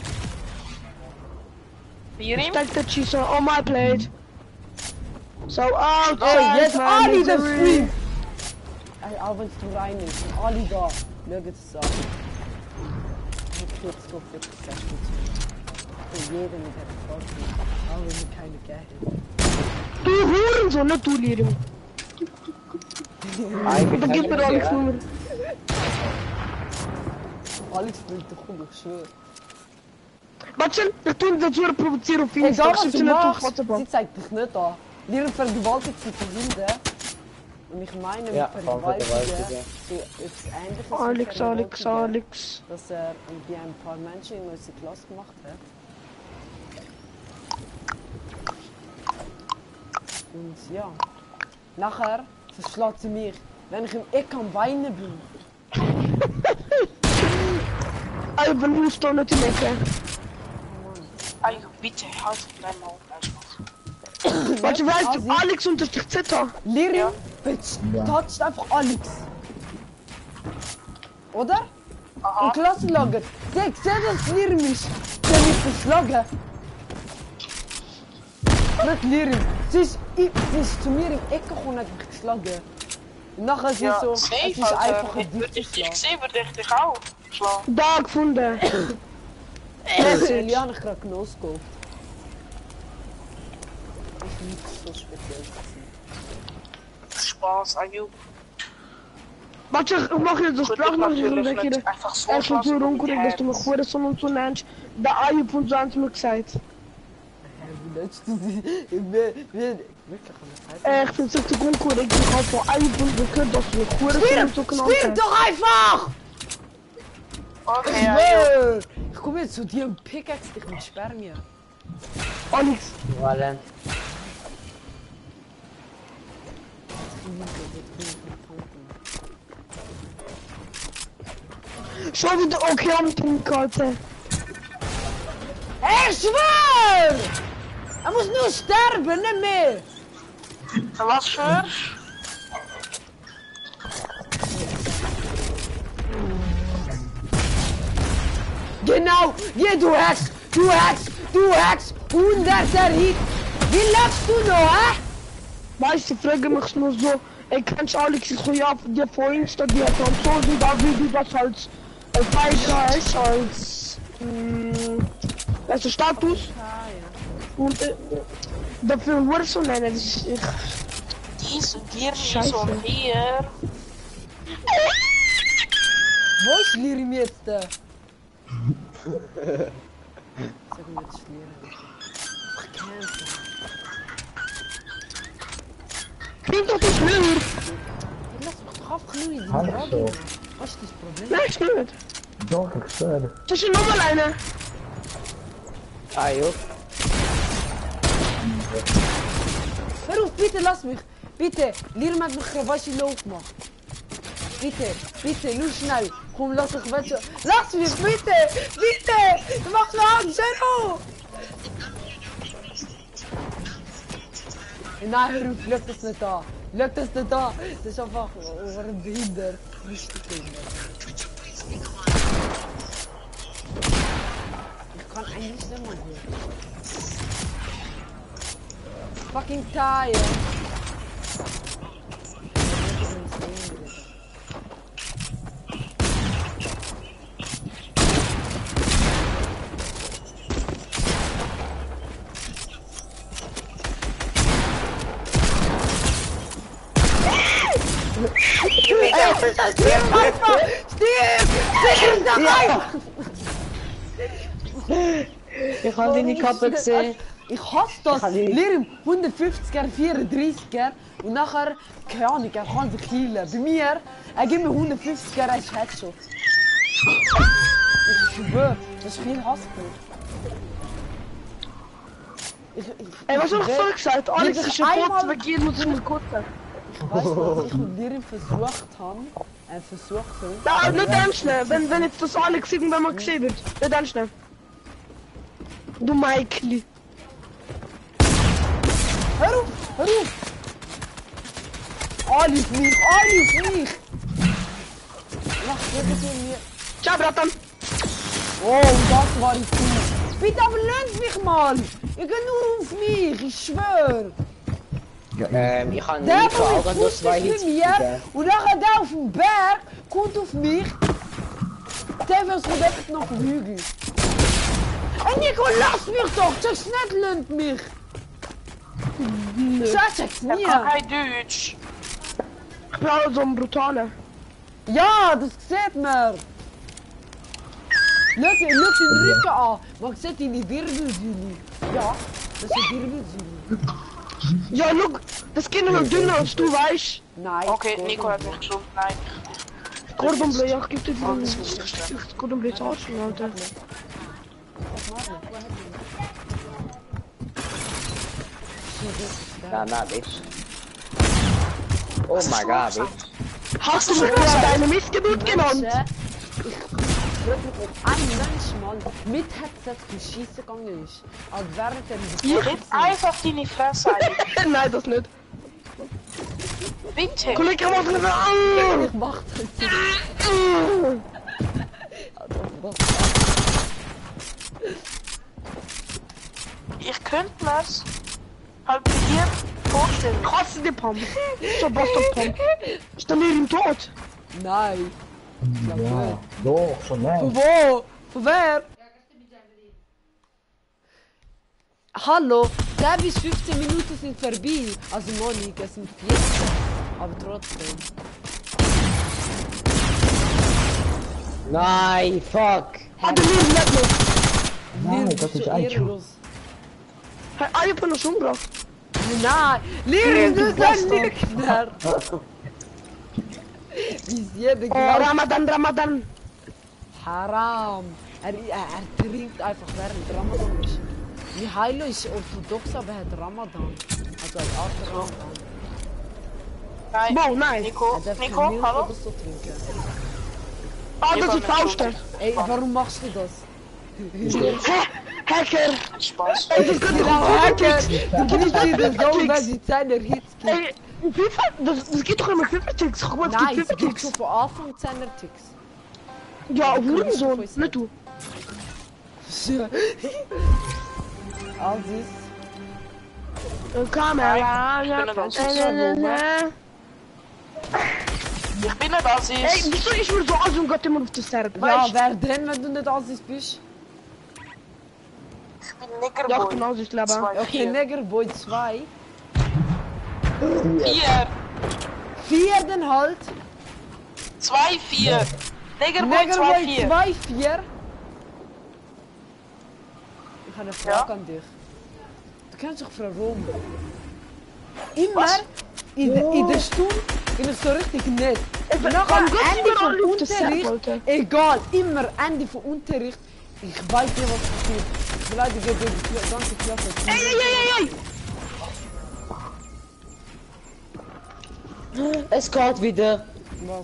Lirim? Take the cheese on my plate. So outside Oh, jetzt my Ali der misery. Stream! Ey, auch wenn du rein ist, und Ali da. Schau jetzt an. Ich kurz drauf, jetzt sagst du für jeden mit der Folge. Auch wenn wir keine Geld. Du Hurensohn, nicht du, Lirim. Dann gib mir Alex Nummer. Alex bringt doch um, ich schwöre. Warte, ich tu das nur provozieren auf Egal Insta. Ich was schreib du sie nicht auf machst, WhatsApp. sie zeigt dich nicht an. Lehrer vergewaltigt sie von hinten. Und ich meine, Ja, mit von Vergewaltigen Vergewaltigen. so etwas Ähnliches wie Alex, Vergewaltigen, Alex. dass er bei ein paar Menschen in unserer Klasse gemacht hat. Und ja, nachher verschlägt sie mich, wenn ich im Eck am Weinen bin. Ey, wenn du da nicht in Ecke. Ey, bitte, halt dein Maul. Warte, weißt Asi. du, Alex unterstrich Z. Lirim, Ja. toucht einfach Alex. Oder? Aha. Im Klassenlager. Seh das Lirim ist. Der mich verschlagen. Nicht Lirim. Sie ist zu mir im Ecke gekommen und hat mich geschlagen. Und nachher sie Ja, so, es safe, ist einfach ein Würde ich dich Dichtschlag. sehen, würde ich dich auch schlagen. Da gefunden. Eliane ich gerade genoscoped. Ist nichts so speziell. Spaß, Ayub. Warte, ich mach jetzt so Sprachnachrichten natürlich weg hier. nicht einfach so Er ist so lassen, unkorrekt, dass du mich Hurensohn und so nennst. Der Ayub und so haben sie mir gesagt. Wie nennst du sie? Wirklich an der Zeit. Ich find's richtig unkorrekt. Ich hab von Ayub und so gehört, dass du mich Hurensohn und so genannt Spiel hast. doch einfach! Okay, Ayub. Ich komme jetzt zu dir und pickaxe dich mit Spermien. Alex, Valen. schon wieder okay am Trinken, Alter. Ich schwör! Er muss nur sterben, nicht mehr! Was für? Genau! Ja, du Hex! Du Hex! Du Hex! 100er Hit! Wie lebst du noch, hä? Weißt du, ich frage mich nur so, ey, kennst du Alex? Ich so, ja, dir vor Insta, die Franzosen, da wie du das als Feige hast, als, weißt du, Status? Und, dafür wurde so nennen, das ist, Dies und hier, dies Scheiße. und hier. Wo ist Lirim jetzt? Sag mir jetzt Lirim. Ich kenn's nicht. klingt doch das blöd. Lass mich doch einfach nur in die Hallo. Frage. Was ist das Problem? Nein, ist blöd. Doch, ich schwöre. Das ist nochmal eine. Ayub. Hör auf, bitte lass mich! Bitte! Lirim hat mich Krawashi low gemacht. Bitte, nur schnell! Komm, lass mich weg! Lass mich, bitte! Bitte! Du machst mir Angst, hör auf! Nein, hör auf, schau das nicht an! Schau das nicht an! Das ist einfach behindert. Richtig behindert. Ich kann eigentlich nicht mehr hier. Fucking tired! Stirb einfach! Stirb dabei! Ich habe deine Kappe gesehen. Ich hasse das! Ich kann nicht. Lirim 150er, 34er und nachher, keine Ahnung, er kann sich healen. Bei mir, er gibt mir 150er, er ist Headshot. Ich schwör, das ist viel Hasspunkt. Ey, was hab ich vorher gesagt? Alex Wirklich ist schon tot, einmal- wir gehen uns mal kurz. Ich weiß, was ich und Lirim versucht haben. Ja, nicht ganz schnell, wenn jetzt das Alex irgendwann mal gesehen wird. Nicht ganz schnell. Du Michael. Hör auf! Hör auf! Alle auf mich! Alle auf mich! Mach bitte mir. Ciao, Bratan. Oh, das war ich gut. Bitte aber lernt mich mal! Ich geh nur auf mich, ich schwör! Ich habe Der, Nico auch der an mit das zwei Fuß Hits mit mir gegeben. und nachher der auf dem Berg kommt auf mich. Der wird von dort noch vom Hügel. Hey Nico, lass mich doch! Check's nicht, lernt mich! Ich check's Er nie! kann kein Deutsch. Ich bin auch so ein Brutaler. Ja, das sieht man! Schau den Rücken an! Man sieht deine Wirbelsäule. Ja, das ist eine Wirbelsäule. Ja, look, das geht noch dünner als du weißt. Nein. Okay, Gordon Nico hat Bleu. mich geschoben. Nein. Cordon Bleu, ja, ich geb dir Oh, die das muss ich stellen. Cordon Bleu Arschen, Alter. Ja, na, bitch. Oh my god, bitch. Hast du mir gerade deine Missgeburt genannt? Menschen, ich frage mich, ob ein Mensch mal mit Headset zum Schießen gegangen ist. Aber während der Tritt einfach deine Fresse ein. Nein, das nicht. Bitte. Kollege, mach mir an! Ich mach das nicht. Ich könnte mir's halt bei dir vorstellen. Ich hasse die Pump. So, Bastard Pump. Ist dann im Tod? Nein. Ja, doch, schon mehr. Von wo? Von wer? Hallo, 10 bis 15 Minuten sind vorbei. Also Monik, es sind 14. Aber trotzdem. Nein, fuck. Ah, der Leben nicht noch. Nein, Wir das sind ist schon ein ehrenlos. Hey, ich hab ihn noch umgebracht. Nein, Lirin, Du du bist Bastard. ein Lügner. Wie ist jeder Oh, glaubt. Ramadan. Haram. Er trinkt einfach während Ramadan ist. Mihailo ist orthodox, aber er hat Ramadan. Also als Art Ramadan. Nein. Wow, nice. Nico, Er darf Nico, kein Milch hallo? oder so trinken. Ah, das Ich ist hab mich Faust. Ey, warum machst du das? Hä? Hacker. Spaß. Ey, das geht Genau, doch Hacker! Du kriegst wieder so, Tricks. wenn sie seine Hits gibt. Ey, FIFA, das geht doch immer FIFA-Ticks. Guck mal, es Nein, gibt es gibt FIFA-Ticks. schon von Anfang 10er Ticks. Ja, Hurensohn, nicht du. Aziz. Kamera, Ich bin nicht Aziz. Ey, Ich bin nicht Aziz. wieso ich will so aus und Gott immer auf das Serb, Ja, weißt du? wer denn, wenn du nicht Aziz bist? Ich bin Ja, ich Niggerboy. bin Aziz, Leben. Okay, Negerboy 2. 4. 4 dann halt. 2, 4. Niggerboy 2, Negerboy 4. 2, 4. Ich habe eine Frage an dich. Du kennst doch Frau Rom. Immer Was? in der Stunde bin ich so richtig nett. Und nachher warum gehst du Ende immer vom alle auf das Unterricht, Serb, egal, immer Ende vom Unterricht, ich weiß nicht, was passiert. Ich beleidige die ganze Klasse. Ey! Es geht wieder. Was?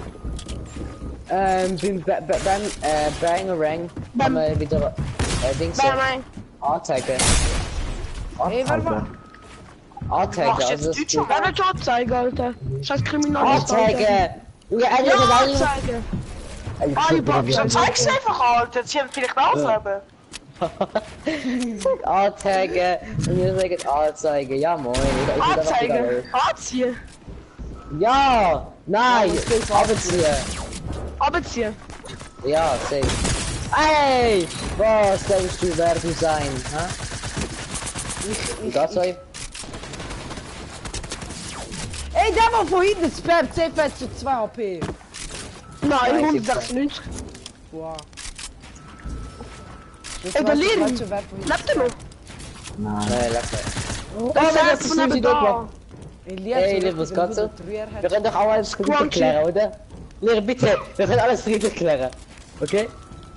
Beim Bangerang haben wir wieder Dings Nein. Anzeigen. Ey, wer war? Anzeigen, Machst du also jetzt es Deutsch gibt Ja, nicht Anzeige, Alter. Scheiß Kriminalist, Alter. Anzeigen! Ja, Ja, Anzeige. Dann zeig's einfach, Alter. Sie haben vielleicht ausleben. Anzeigen! Und ihr sagt Anzeigen, ja moin. Ich bin einfach Anzeige. wieder- Anziehen. Ja! Nein! Ja, was willst du Abziehen! Abziehen. Ja, safe. Ey! Was denkst du, wer du sein? Hä? Und das soll? Ey, Ey, der war vorhin das Spam, safe hat zu 2 HP. Nein, 196. Wow. Ey, der Leben. Lebt er noch? Nee, lekker. Das dat ist is von die da. Hey, lieve schatje. We gaan toch alles vriendelijk klaren, oder? Leren, bitte. We gaan alles vriendelijk klaren. Oké?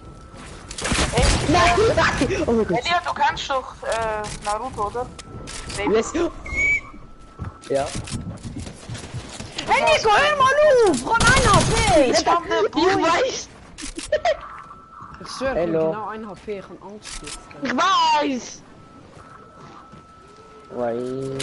Nein! Oh mein Gott. Elia, du kennst doch Naruto, oder? Yes. Ja. Hey Nico, hör mal auf! Von 1 HP! Ich weiß! Ich schwör, ich Hello. genau 1 HP, ich hab Angst jetzt. Ich weiß! Wait.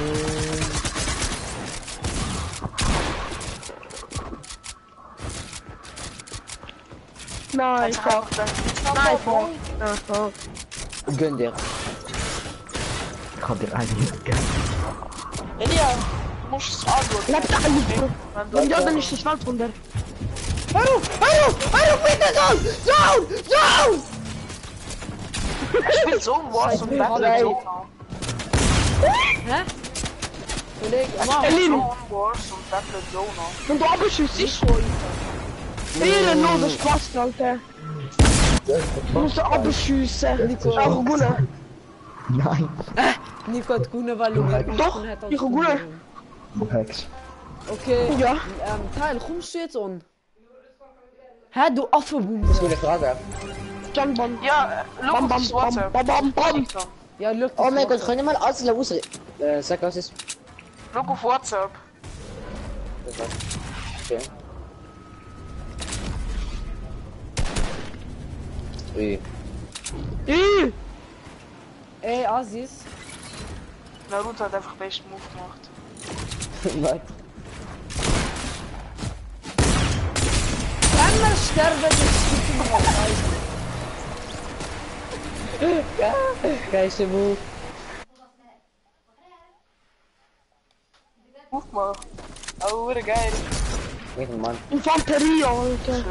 Nein, Ich fuck. auch dann. Nein, fuck. Nein, fuck. Gönn dir. Ich kann dir eigentlich geben. Elia, du musst es antworten. Lebt er nicht? Und ja, dann ist das Weltwunder. Hör auf, bitte, Zone! Zone! Ich spiel so ein Wars und Battle Zone. Hä? Kollege, mach! Elin! So ein Wars und Battle Zone. Und du abschießt. Ehrenloser Spaß, Alter. Du musst abschiessen. Nico. Auch gut. Nein. Nico hat gewonnen, weil er Doch, gewonnen hat. ich hab gewonnen. Du Hex. Okay, Ja. Teil, kommst du jetzt an? Hä, du Affenbumbe! Goede vraag. Jan Bam. Ja, Bam, look bam, auf das WhatsApp. bam, bam, bam. Ja, look, Oh mein Gott, gewoon mal alles los. Sag was ist. Look auf WhatsApp. Okay. Ui. Ey, Aziz. Naruto hat einfach den besten Move gemacht. Wat? Wenn wir sterben, dann schicken wir raus. Geilste Move. Move mal. Oh, wurde geil. Echt man. Infanterie, Alter.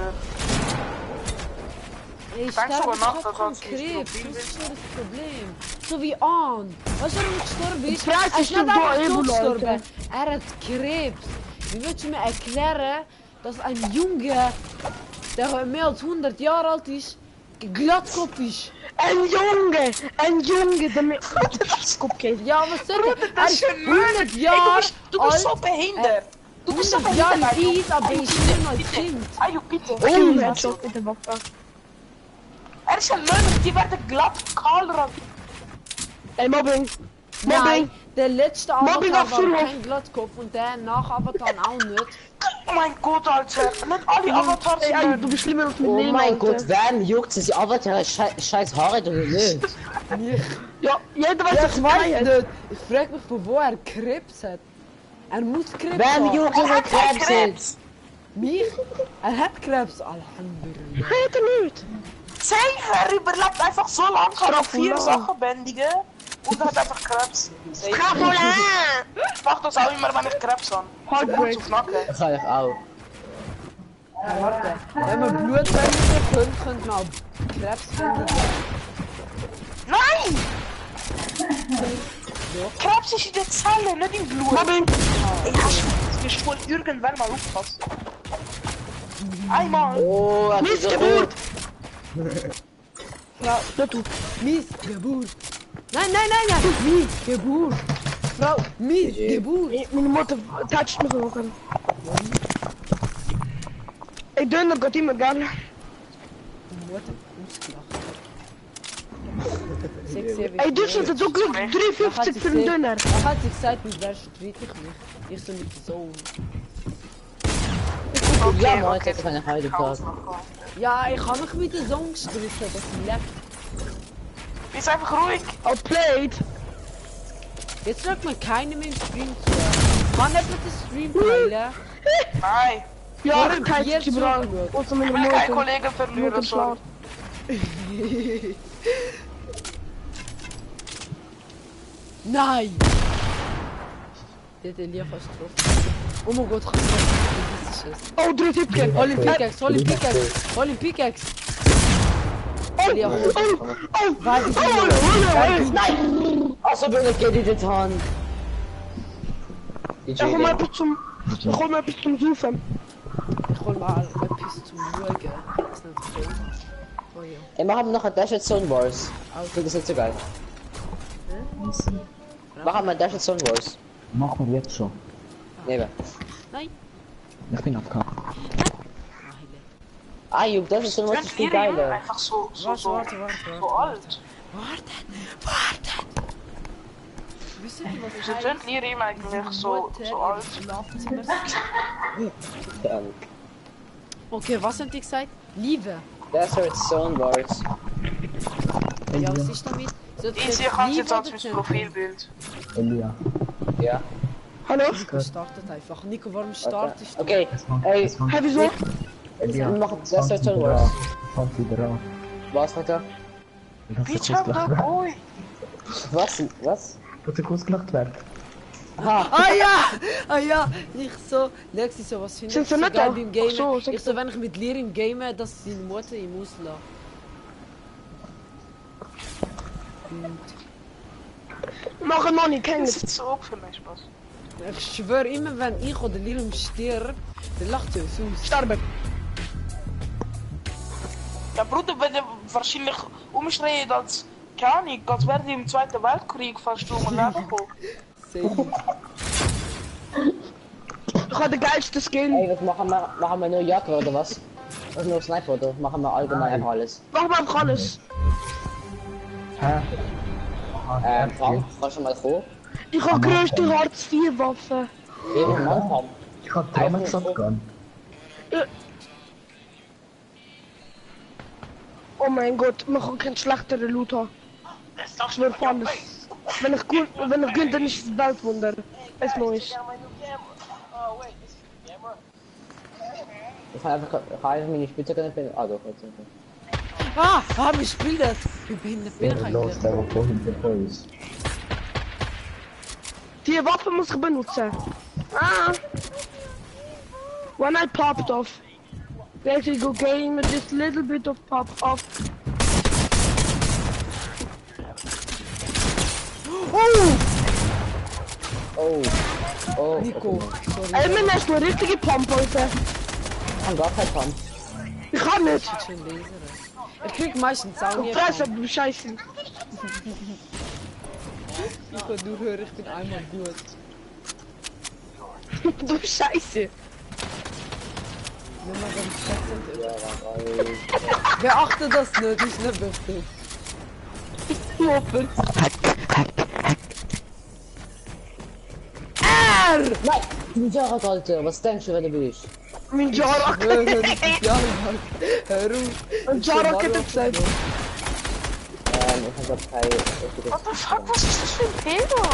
Ey, ich Denk sterbe sogar nach, ich hab dass kein das Krebs, nicht das ist so das Problem. So wie An. Weißt du, warum ich gestorben bin? Ich weiß, Er ich ist nicht bin da einfach eben, gestorben. Leute. Er hat Krebs. Wie willst du mir erklären, dass ein Junge, der mehr als 100 Jahre alt ist, glattkopf ist? Ein Junge, der mir... Okay. Ja, was soll Bruder, er? Er das ist ist ein 100 Ey, Jahre du bist so alt. behindert. Du bist so 100 Jahre behindert. ist, aber ich bin mal Kind. Ayo, bitte. Oh, Headshot mit der Waffe. Er ist ein Mönch, die werden glatt kahl ran. Ey, Mobbing. Nein, Mobbing. der letzte Mobbing Avatar auf war Schulhof. kein Glattkopf und der nach Avatar auch nicht. Oh mein Gott, Alter. Nicht alle Avatars Ey, sind du bist schlimmer als mit Oh Leben, mein Alter. Gott, wen juckt es? Die Avatar scheiß Haare oder nicht? Ja, jeder weiß, Ja, was ich weiß gemeint. nicht. Ich frage mich, von wo er Krebs hat. Er muss Krebs Wen haben. juckt es, wenn Krebs ist? Mich? Er hat Krebs. Alhamdulillah. Hätte nicht. Safe, er überlebt einfach so lang, kann noch 4 Dracula. Sachen bändigen und hat einfach Krebs. Safe. Dracula. Ich mach das auch immer, wenn ich Krebs habe. Heartbreak. Auf Nacken. Dat ga ik ook. Warte. Wenn man Blut spenden könnte, könnte man auch Krebs spenden. Nein! Krebs ist in der Zelle, nicht im Blut. Mobbing. Ey, hast du wohl irgendwann mal aufpassen? Einmal. Oh, dat is zo Missgeburt. goed. Frau, Nicht du. Missgeburt. Nein, nein, nein, nein. Missgeburt. Frau, Missgeburt. Meine Mutter toucht mich auch. Ey, Döner geht immer gerne. Mutter, ausgelacht. Ey, du hast so Glück. 3,50 für den Döner. Er hat sich gesagt, mit wer streite ich mich? Ich so mit so. Ja, maar ik heb er geen huid op. Ja, ich kann mich mit den Songs drücken, dass sie leckt. Ist einfach ruhig. Outplayed. Jetzt schaut man keinem im Stream zu. Kann jemand den Stream teilen? Nein. Ja, Warum ich kann hier es überall. so? Außer meine Ich will keinen Mutter. Kollegen verlieren, Mutter sorry. schlaft. Nein! Der hat Elia fast getroffen. Oh mein Gott, ich das ist es. Oh, 3 Tippchen. Hol ihn Pickaxe, hol ihn Pickaxe, hol ihn Pickaxe. Elia, hol ihn. Warte, Oh, Nein! Als op een keer die dit hand. Die Ja, komm mal G-Link. etwas zum Saufen. Ich hol mal etwas zum Schauen. Das ist nicht viel. Oh ja. Ey, machen wir noch ein Dash at Zone Wars. Ich finde das nicht so geil. Machen wir ein Dash at Zone Wars. Machen wir jetzt schon. Nee, Nein. Ich bin abgehauen. ah, Jub, Dash at Zone Wars ist viel geiler. Einfach so Warte. alt. Warte. Wisst ihr, was Wieso könnt ihr ihm eigentlich so alt? Schlafzimmer? Ja. Okay, was haben die gesagt? Liebe. Dash at Zone Wars. Ja, was ist damit? Sollte Ich sehe ganz jetzt Liebe als oder mein Zentrum? Profilbild. Elia. Ja. Hallo? Nico startet einfach. Nico, warum startest du? Okay, ey, Hä, wieso? Elia. wir machen Dash at Zone Wars. Kommt wieder an. Was, Alter? Bitch, hab da boy. Was? Wird er kurz gelacht werden? Aha. Ah ja! Ich so, Lexi so, was findest Sind du sie so nicht geil da? beim Gamen? Ach so, sag Ich so, wenn ich mit Lear im Game, dass seine Mutter ihm auslacht. Machen noch nicht, kenn Das ich. ist so für mich Spaß. Ich schwöre, immer wenn ich oder Liam stirbt, dann lacht er so aus. Sterben. Ja, Bruder, wenn er wahrscheinlich umschreit als, keine Ahnung, als wäre er im Zweiten Weltkrieg fast um ein Leben gekommen. Safe. Ich habe den geilsten Skin. Ey, was machen wir? Machen wir nur Jagd oder was? Was nur Sniper oder machen wir allgemein einfach alles? Mach mal einfach alles. Hä? Frank, kannst du mal kommen? Ich habe größte Hartz 4 Waffe. Eben Mann, Ich hab dreimal gesagt gehen. Oh mein Gott, man kann keinen schlechteren Loot haben. Ich schwör auf alles. Wenn ich gut bin, dann ist es Weltwunder. Es Neues. ich kann einfach meine Spitze gar nicht finden. Ah doch, jetzt. Wir spielen das! Wie behindert bin ich Ja, los, eigentlich? der war vorhin bei uns. Die Waffe muss ich benutzen. When I popped off. Let it go game with this little bit of pop off. Oh, Nico, sorry. Ey, man ist eine richtige Pump, Alter. ich kann gar keinen Pump. Ich kann nicht. Schön lesen. Ich krieg meistens auch nie. Fresse, du Scheiße. Nico, du hör, ich bin einmal gut. Du Scheiße. Nur mal ganz schätzend. Beachte das nicht, ist nicht wichtig. Waffe. Nein! Du Jarak, Alter, was denkst du, wer du bist? Mein Jarak. Hör auf. Ein Jarak hat er gesagt. Ich hab keine. What the fuck, was ist das für ein Pedo?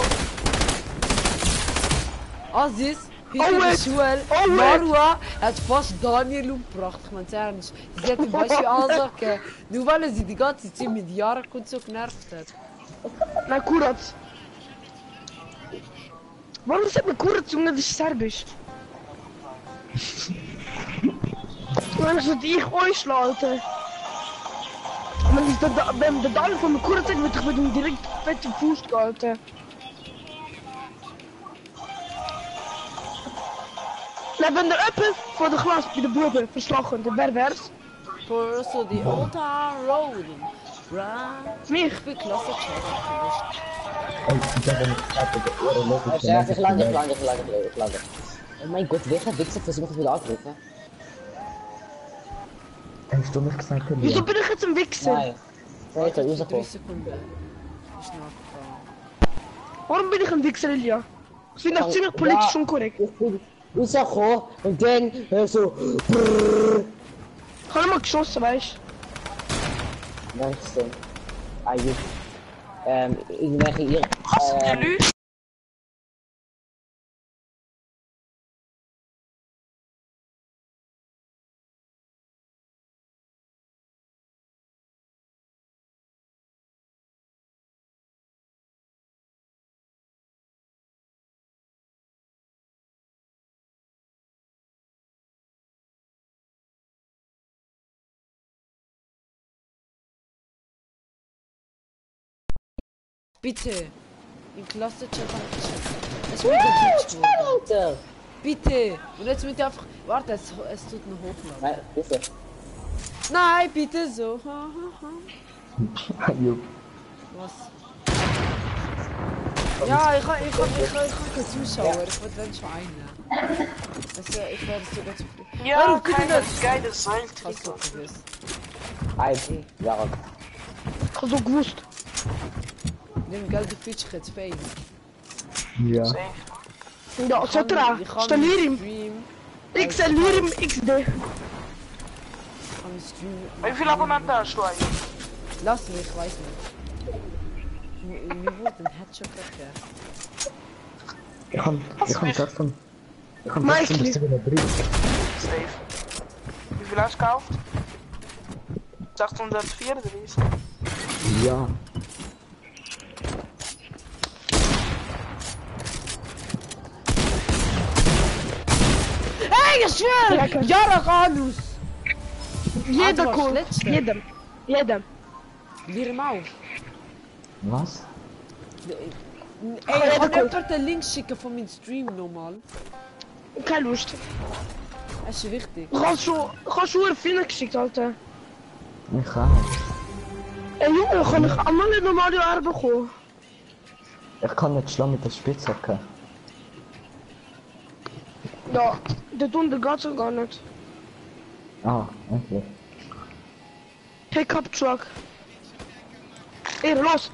Aziz, Oh, heute in der wait. Schule, Oh, wait. Marwa hat fast Daniel umgebracht, ich mein's ernst. Sie hat ihm weißt du Ansage gegeben, nur weil sie die ganze Zeit mit Jarak und so genervt hat. Nein, Kurat. Warum sagt man Kurat, Junge, das ist Serbisch? Wenn so dich euch Alter. Wenn der Daniel von mir Kurat sagt, wird ich mit ihm direkt fett im Fuß gehen, Alter. Nou, wenn der Öppel vor der Glas bei der Buben verslagen, dann wer wär's? For so the old town road. Right. Mich. Ich bin klasse Ey, ich hab nicht gesagt, der logische Ich lande. Oh mein Gott, welcher Wichser versucht wieder angreifen? Hast du nicht gesagt, Wieso Elia? bin ich jetzt ein Wichser? Nein. Weiter, 3 rauskommen. Sekunden. Ist nachgefallen. Warum bin ich ein Wichser, Elia? Ich bin doch ziemlich politisch unkorrekt. Ich bin rausgekommen und dann so. Ich habe mal geschossen, weißt Nein, so. Eigentlich. Irgendwelche ihr. Hast du die Leute? Bitte. in Klasse Chat es ist mega glitcht worden. Alter! Bitte! Und jetzt müsst ihr einfach... Warte, es tut noch hochladen. Nein, bitte. Nein, bitte so. Ayub. Was? Ja, ich kann keinen Zuschauer, ich will dann schon einen. Also, ich werde sogar zufrieden. Ja, keine geile Seiltrick. Hast du gewusst? Ein. Ja. Ich hab so gewusst. Nimm Geld auf Twitch, jetzt Fame. Ja. Safe. Ja, Sotra, installier ihm. Ich installiere ihm XD. Am Stream. Wie viele Abonnenten hast du eigentlich? Lass mich, ich weiß nicht. Mir wurde ein Headshot verkehrt. Ich kann 16. Ich kann Mike. 16 bis 37. Safe. Wie viel hast du gekauft? 634. Ja. Hey, ich schwöre! Jaraganus! Jeder was kommt. letzte? Jedem. Jedem. Leer hem auf. Was? Ey, ich kann jemand den Link schicken von meinem Stream nochmal. Keine Lust. Das ist wichtig. Ich hab schon einen Film geschickt, Alter. Ich kann. Ey Junge, kann ich einmal nicht normale Arbeit bekommen? Ich kann nicht schlagen mit der Spitzhacke. Ja, der Dunde geht's ja gar nicht. Ah, endlich. Pickup Truck. Ey, los!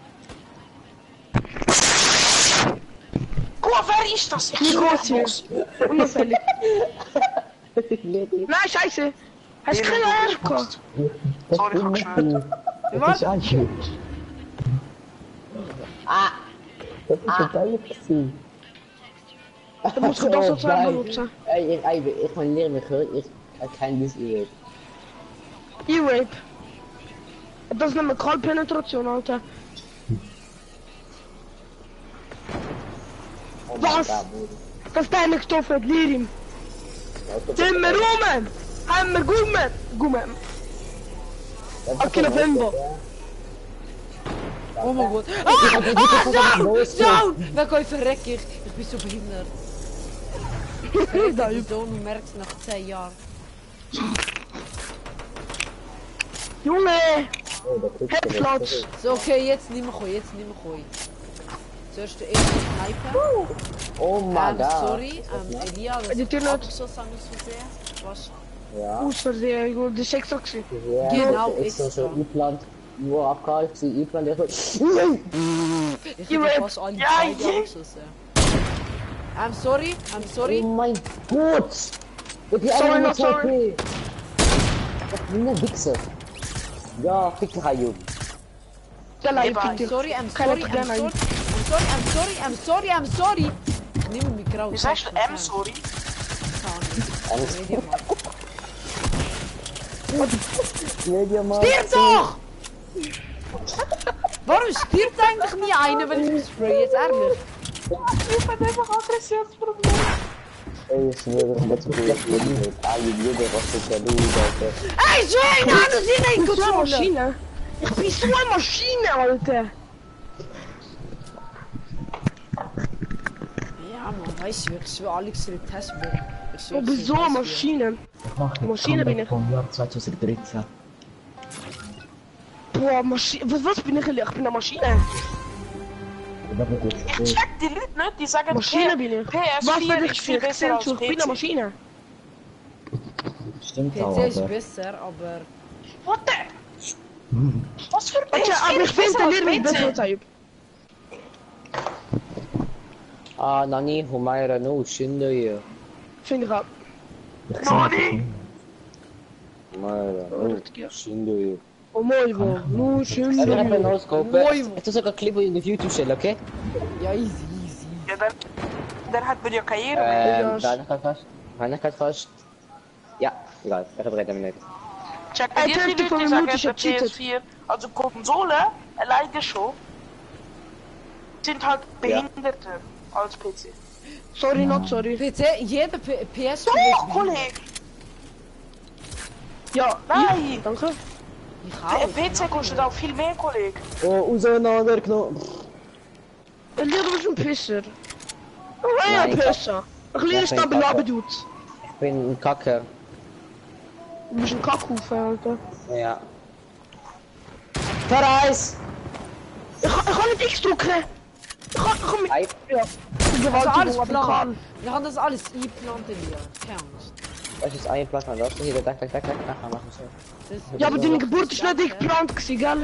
Guck mal, wer ist das? Nicht groß hier. Unauffällig. Nein, scheiße. Hast du keine Eier gehabt? Sorry, ich hab geschnallt. Das ist Ayub. Das ist ein Teil gewesen. Du musst das so zwei benutzen. Ey, ich mein Lehrer mich hört, ich erkenne das E-Rape. E-Rape. Das ist eine Kalpenetration, Alter. Oh mein Was? Gott, Bruder. Das ist deine Stoffe, leer ihm. Zimmer rum! Hammer Gummen! Okay, November. Oh mein Gott. Ah, down! Wer kann ich verrecken? Ich bin so behindert. Ich Da, bin so, du merkst nach 10 Jahren. Junge! Oh, der kriegt Headflatsch! So, okay, jetzt nicht mehr kommen, Zuerst der erste Sniper. Oh mein Gott. Sorry, Elia, das Die Tür nicht. abgeschossen aus Versehen. Was? Ja. Aus Versehen, Junge, das ist extra gewesen. Ja, Genau, ich so extra. E-Plant. Nur abgehalten, sie E-Plant, der so. Ich hätte fast alle beide abgeschossen. I'm sorry. Oh mein Gott! Und die Sorry, andere no, mit sorry. TP. Ich bin ein Wichser. Ja, fick dich, Ayub. Der Leib, Eba, bitte. Sorry, I'm Keine sorry. Probleme. I'm sorry. Ich nehme mich grau. Wie sagst du M, sorry? Mediamarkt. Stirb doch! Warum stirbt eigentlich nie einer, wenn ich mich spray? Jetzt ehrlich. Ich hab einfach Aggressionsproblem. Ey, ich schwöre, ich bin zu viel. Ayub, jeder, was ist der Loser, Alter. Ey, schön, alles in Ich den bin so eine Controller! Maschine. Ich bin so eine Maschine, Alter. Ja, man, weißt du, ich schwöre, Alex in den Testbuch. Ich bin so eine Maschine. Ich mach die Maschine bin ich. Vom Jahr 2013. Boah, Maschine. Was bin ich? Ich bin eine Maschine. Ich check die Leute nicht, die sagen, Maschine bin ich. Was PS4 will ich ist viel besser als Ich bin eine PC. Maschine. Stimmt auch, PC ist aber... besser, aber... What the? Was für Okay, aber ich finde besser der Lehrer als besser PC? als Ayub. Ah, Nani, Humayra, no, Shindoye. Finde ich auch. Ich sehe nicht. Humayra, no, Shindoye. Oh, mooi, wo. Nu, schön. Ich habe ein neues Kopen. Mooi, Ich tue sogar Clip in die YouTube stellen, okay? Ja, easy. Ja, der hat bei dir Karriere. Wanneer gaat vast? Ja, egal, ik heb het niet. Check bei Ey, dir die 50 Leute, die sagen, Minuten, ich der hab cheated. PS4, also Konsole, alleine schon, sind halt behinderter als PC. Sorry, not sorry. PC, jeder PS... Doch, Kollege! Ja, Nein! danke. Ich auch. PC kostet auch viel mehr, Kollege. Oh, auseinander genommen. Elia, du bist ein Pisser. Oh, ja, Nein, ein Pisser. Ein kleiner Ja, stabiler Kacke. Dude. Ich bin ein Kacker. Du bist ein Kackhaufen, Alter. Ja. Verreis! Ich kann nicht X drücken. Ich kann mit... Ei. Ja. Das Gewalt, alles aber ich geplant. kann. Wir haben das alles eingeplant in dir. Keine Angst. Das ist ein Platz, man läuft hier, tak, tak, tak, tak, nachher machen so. Das- Ja, aber deine Geburt ist nicht ich geplant gewesen, gell?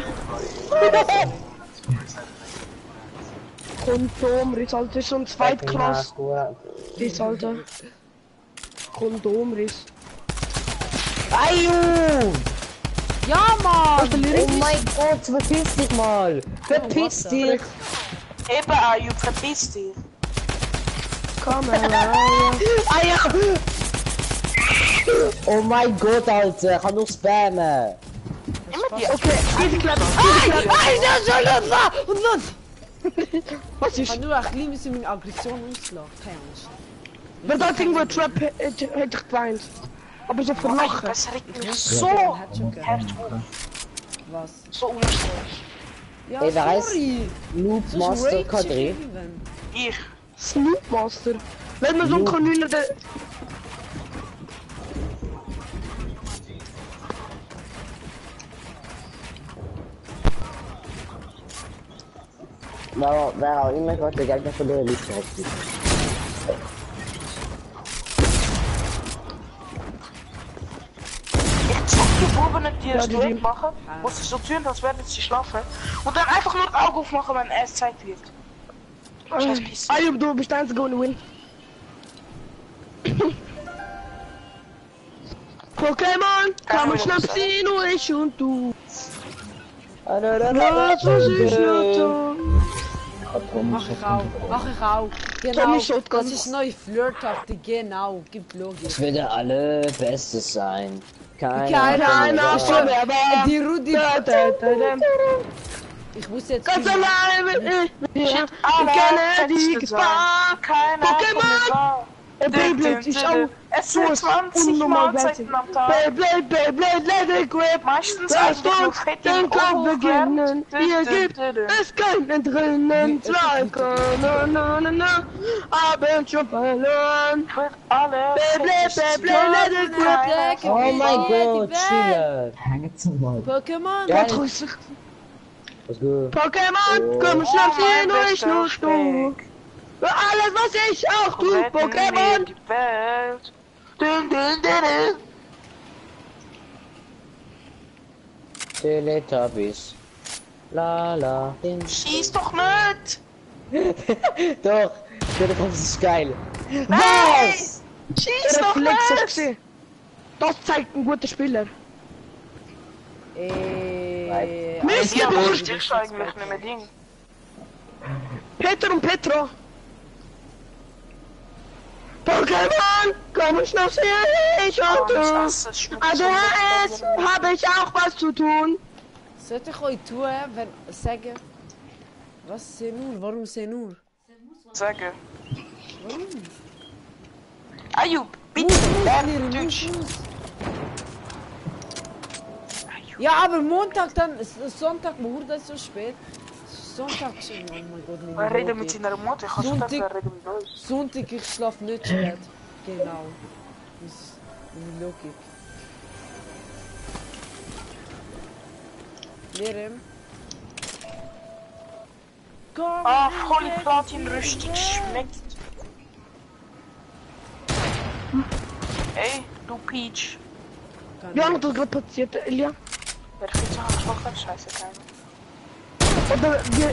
Kondomriss, Alter, das ist so ein Zweitklass. Riss, Alter. Kondomriss. Ayu! Ja, Mann! Oh mein Gott, verpiss dich mal! Verpiss was dich! Eben, Ayub, verpiss dich. Kamera. Ah ja! Oh mein Gott, Alter, ich kann nur spammen! Immer die. Okay, easy clap. Und los! Was Ich ist? kann nur ein klein bisschen meine Aggression auslassen. Keine Angst. Wenn da irgendwo ein Trap hätte ich geweint. Aber so für Lachen. Das regt mich So! so Hat schon gehört. hart auf. Was? So unschuldig. Ja, Ey, wer heißt- sorry! Noob So Master rage Kadri. ich irgendwann. Ich. Snoop Master. Wenn man so ein Kanüner der... Wer auch immer gerade der Gegner verloren liegt auf sich. Ich zock die Buben nicht, die Ja, das die Duett lieben- machen, muss ich so tun, als würden sie schlafen. Und dann einfach nur das Auge aufmachen, wenn es Zeit wird. Scheiß Piss. Ayub, du bist der Einzige ohne Win. Pokémon, kann man schnapp sehen, nur ich und du. Was muss ich noch tun? Mach ich auch. Mach ich auch. Genau. Tommy Shotgun. Das ist neu flirthafte. Genau. Gibt Logik. Es wird der allerbeste sein. Keine Ahnung, Ahnung. aber- Die Rudi. Da, da, da, da. Ich muss jetzt. Ganz allein mit mir. Ich kenne die Gefahr. Keiner Pokémon! Beyblade ist auch Es so sind 20 unnormal Mahlzeiten am Tag. Beyblade, Beyblade, let it grip. Meistens Lass einfach nur uns fett den in Kampf Oberhof beginnen. Hier wärmt. gibt es keinen drinnen. Zwei können haben schon verloren. Für alle Beyblade, Beyblade, let it grip. Oh mein Gott, Schüler! Hängt zum Mal. Pokémon. Ja. Was grüß dich? Was gut? Pokémon, komm schnapp sie nur ich nur du. Für alles was ich auch tu, Pokémon. Die Welt. Dun, dun, dun, dun. Teletubbies. La la. Schieß doch nicht! Doch, Teletubbies ist geil. Nein! Was? Schieß Der doch Reflex hast du nicht! gesehen. Das zeigt einen guten Spieler. Mist, Ja, du du stichst eigentlich nicht mehr Ding. Peter und Petra. Pokémon, komm und schnapp sie ich und du. ADHS, habe ich auch was zu tun. Sollte ich euch tun, wenn sagen. Was Senur? Warum Senur? Sagen. Warum? Ayub, bitte, lern Deutsch. Ja, aber Montag dann, Sonntag, Mutter ist so spät. Sonntag, oh mein Gott, meine Reden Logik. mit seiner Mutter, ich kann schon Sonntag- reden mit uns. Sonntag, ich schlaf nicht spät. Genau. Das ist meine Logik. Lerem. Ah, voll Platin-Rüstung schmeckt. Ey, du Peach. Ja, noch das gerade passiert, Elia. Wer viel zu hart geschlafen hat, scheiße, keiner. Oder wir...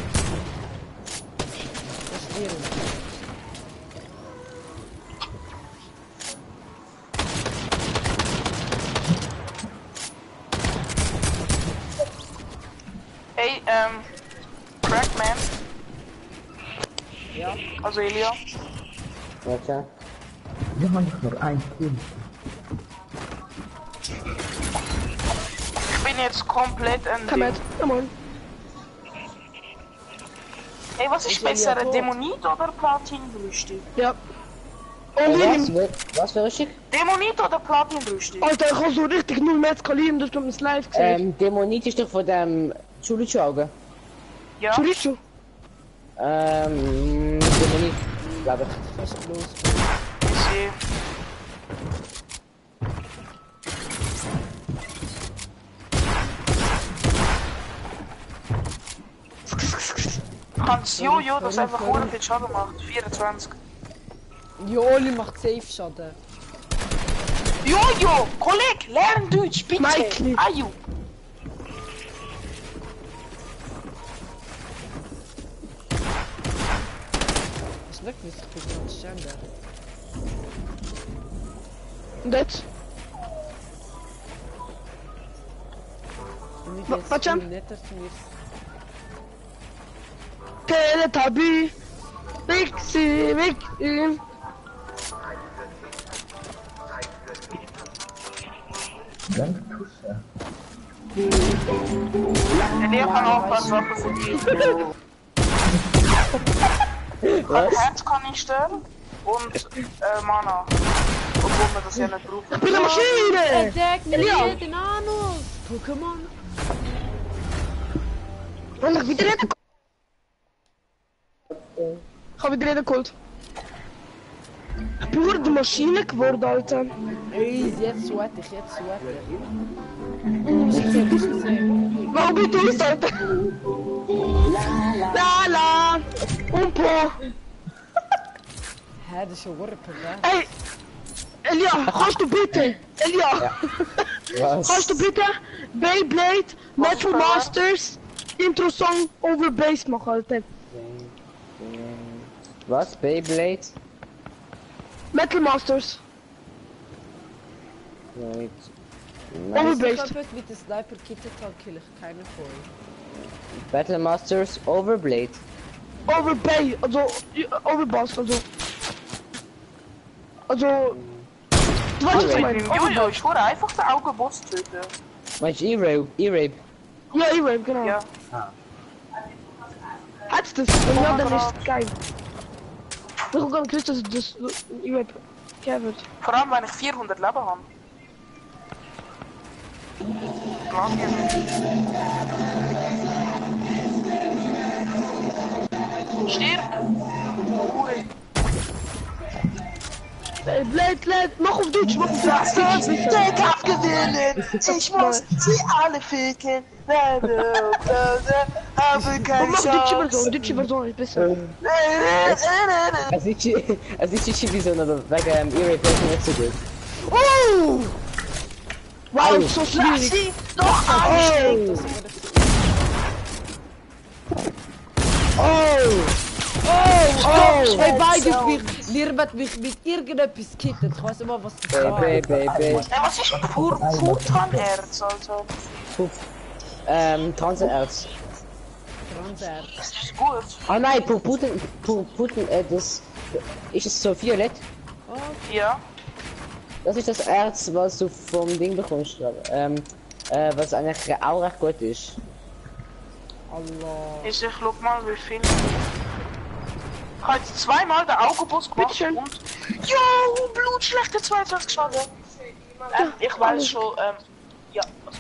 Ey, Crackman. Ja. Also Elia. Warte. Wir haben doch noch ein Kill. Ich bin jetzt komplett an Komm dem. mit, komm on. Ey, was ist Ich bin besser, ja tot. Dämonit oder Platin-Rüstung? Ja. Und Lirim, Was für richtig? Dämonit oder Platin-Rüstung? Alter, ich kann so richtig nur mehr skalieren, dass du mir das live gesehen Dämonit ist doch von dem Chulichu-Auge. Ja? hast. Chorizo. Dämonie, glaube ich. Fast los. Ich sehe. Hans Jojo, das einfach ohne viel Schaden macht. 24. Joli macht safe Schaden. Jojo, Kolleg, lern Deutsch, bitte. Mikey. Aju. Das ist wirklich gut mit Ständer. Und jetzt? Und ich Wa- weiß was viel denn? netter zu mir. Teletubby. Mixi, Mixi. Danke, Tusche. Der Lehrer kann auch was Sachen von dir. Was? Herzkanister und Mana. Obwohl wir das ja nicht brauchen. Ich bin eine Maschine. Entdeck mir Elia. jeden Anus! Pokémon! Und ich wieder reden. Ich hab wieder reden geholt. Ich bin nur die Maschine geworden, Alter. Ey, jetzt sweat ich, jetzt sweat ich. Ich seh dich gesehen. Warum bist du es, Alter? La. Und Po. Hä, das ist schon Warpen, wa? Ey. Elia, kannst du bitte? Elia. Was? Kannst du bitte Beyblade, Metal Masters, Intro-Song over Bass machen, Alter? Was? Beyblade? Metal Masters. Right. Over Nice. Bass. Ich mit der Sniper kittet halt kill ich keine von. Battle Masters Overblade. Over Bay, also over Bass, also. Du weißt, was ich meine? Jojo, ich wurde einfach der Augenboss töten. Meinst du E-Rape? E-Rape? Ja, E-Rape, genau. Ja. Hat's das? Wenn ja, dann ist es geil. Ich hab gar nicht gewusst, dass das E-Rape geil wird. Vor allem, wenn ich 400 Leben habe. Stirb! Hure. Blade, mach auf Deutsch, mach auf Deutsch. Der darf gewinnen! Ich muss sie alle ficken! Habe keine Mach Chance! deutsche Version ist besser. Es ist die Chibi-Zone, aber wegen E-Rape ist nicht so gut. Oh! Wow, so Lass schwierig. sie doch anstehen! Hey, beide mich, Lirbet mich mit irgendetwas kittet. Ich weiß nicht mal, was das war. Baby. Was ist Futanherz, Alter? Transenerz. Transerz. Das ist gut. Ah nein, Putin, das... Ist es so violett? Ja. Das ist das Erz, was du vom Ding bekommst, glaube ich. Was eigentlich auch recht gut ist. Allah. Ich guck mal, wie viel. Ich habe jetzt zweimal den Augenboss gemacht Bitteschön. und... Jo, blutschlechte 22 Schaden. Ich weiß schon, ja.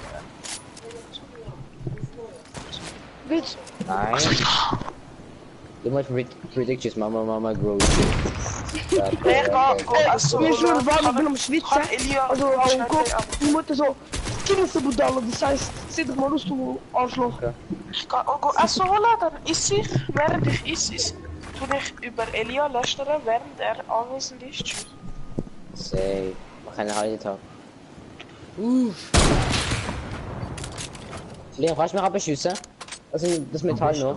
Bitch. Nein. Du musst Predictions, Mama grow. Ich Ich bin schon warm, ich bin am Schwitzen. Also, am Kopf. Die Mutter so, Kinderste Budala, das heißt, zit doch mal los, du Arschloch. Ich kann auch Essen holen, dann isse ich. Während ich esse, tue ich über Elia lästern, während er anwesend ist. Tschüss. Say, mach einen halben Tag. Leon, kannst du mich abschiessen? Also das Metall noch.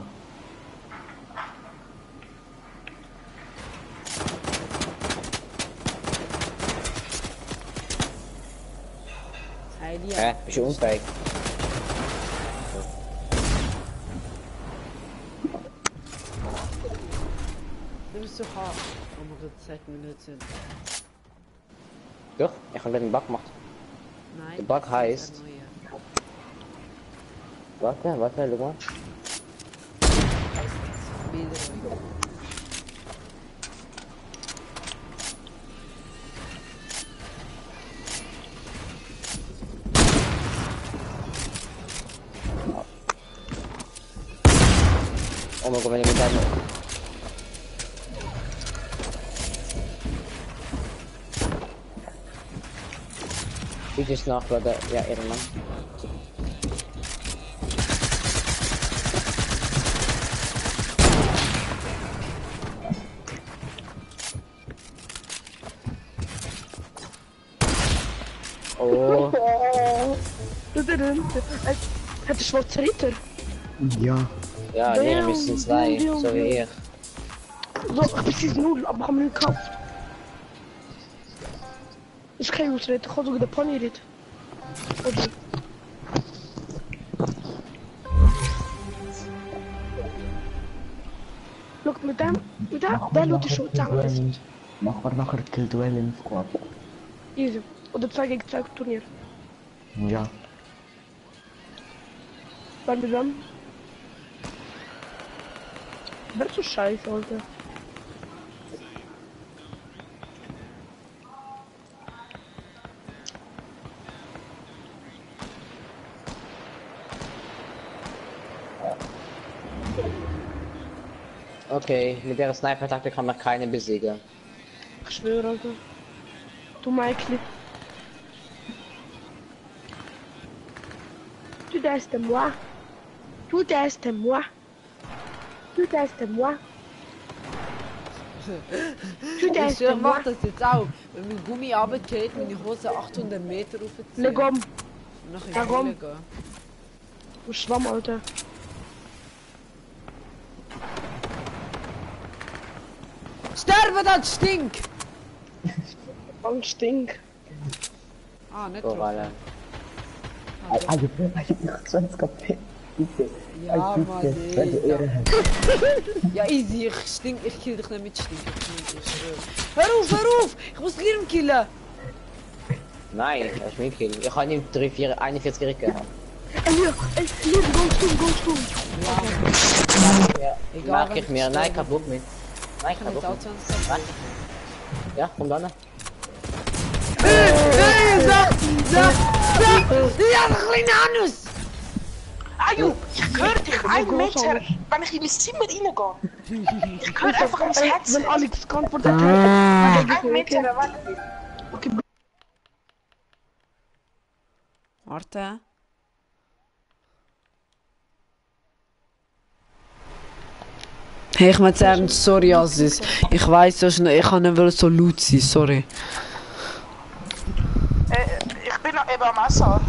Heidi, Bist du unfähig? du bist so hart. Aber das zeigt mir nicht Sinn. Doch, ich habe einen Bug gemacht. Nein. Der Bug das heißt- ist ein neuer. Warte, schau mal. Bilder. Oh mein Gott, Logo, wenn ich mit deinem... Wie ist noch, Leute? Ja, Ehrenmann. Oh. Hat der schwarze Ritter? Ja. Ja, nee, wir sind zwei, so wie ich. So, ich bin Season 0, aber ich habe nicht gekauft. Ich kann nicht ausreden, ich kann sogar den Pony reden. Okay. Schau, mit dem, der Loot ist schon zusammen. Machen wir nachher Kill-Duell im Squad. Easy. Oder 2 gegen 2 Turnier. Ja. Wann wir dann? Das ist so scheiße, Alter. Okay, mit der Sniper-Taktik kann man keine besiegen. Ich schwöre, Alter. Du Michael. Tu testes moi. Tu testes moi. Tu testes moi. Tu Ich testes moi. mach das jetzt auch. Wenn mein Gummi runtergeht, meine Hose 800 Meter raufziehen. Leg um. Und nachher in die Warum? Höhle gehen. Du Schwamm, Alter. Sterbe, das Stink! Bang stink. Ah, nicht So, drauf. Alter. Also, ich soll es kapieren. Bitte. Ja, Also, Mann, bitte, wenn du ey. Ehre hast. Ja, easy, ich kill dich nicht mit Stink. Hör auf! Ich muss Lirum killen! Nein, das ist mein Kill. Ich habe ihm 41 Ricker. Hier, Goldstone. Ja, merke ich mir. Nein, kein Bock mehr. Nein, Ich kein kann jetzt Bock auch mehr. 20 Nein. Ja, komm dann. Sag! Ja, der kleine Anus! Ajo, ich höre dich 1 Meter, wenn ich in mein Zimmer reingehe. Ich höre einfach ins Herz. Wenn Alex geantwortet hat, dann 1 Meter weg. Okay, Warte. Hey, ich muss sagen, sorry, Aziz. Ich weiß, ich kann nicht so laut sein, sorry. Ich bin noch eben am Messer.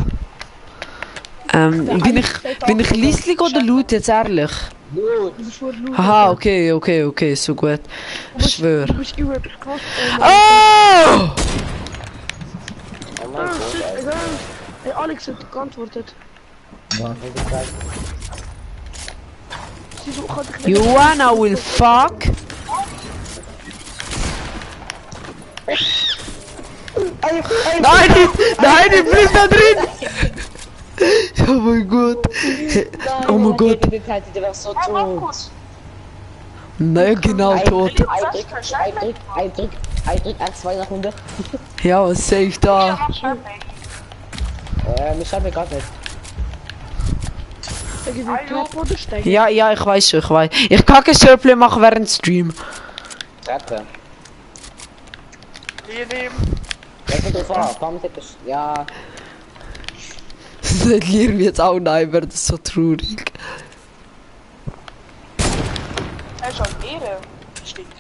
Bin ich leislich oder laut, jetzt ehrlich? du bist wohl laut. Aha, okay, so gut. Ich schwör. Du bist übel krass. Oh! Oh mein Gott, Alter. Hey, Alex hat geantwortet. Sie so, kann ich You wanna will fuck? Nein, ich blieb da drin! Oh mein Gott. Oh mein Gott. Die Zeit, die war so Hey, tot. Markus. Nein, genau tot. Ein Drück, R2 nach 100. Ja, safe da. Ja, mach fertig. Mich schaffe gerade nicht. Ja, ich weiß schon, ich weiß. Ich kann kein Surplay machen während Stream. Treppe. Hier nehmen. Ja, kommt drauf an. Komm, ja. Das lieren wir jetzt auch nein, das ist so traurig. Er ist halt Ehre. Stimmt.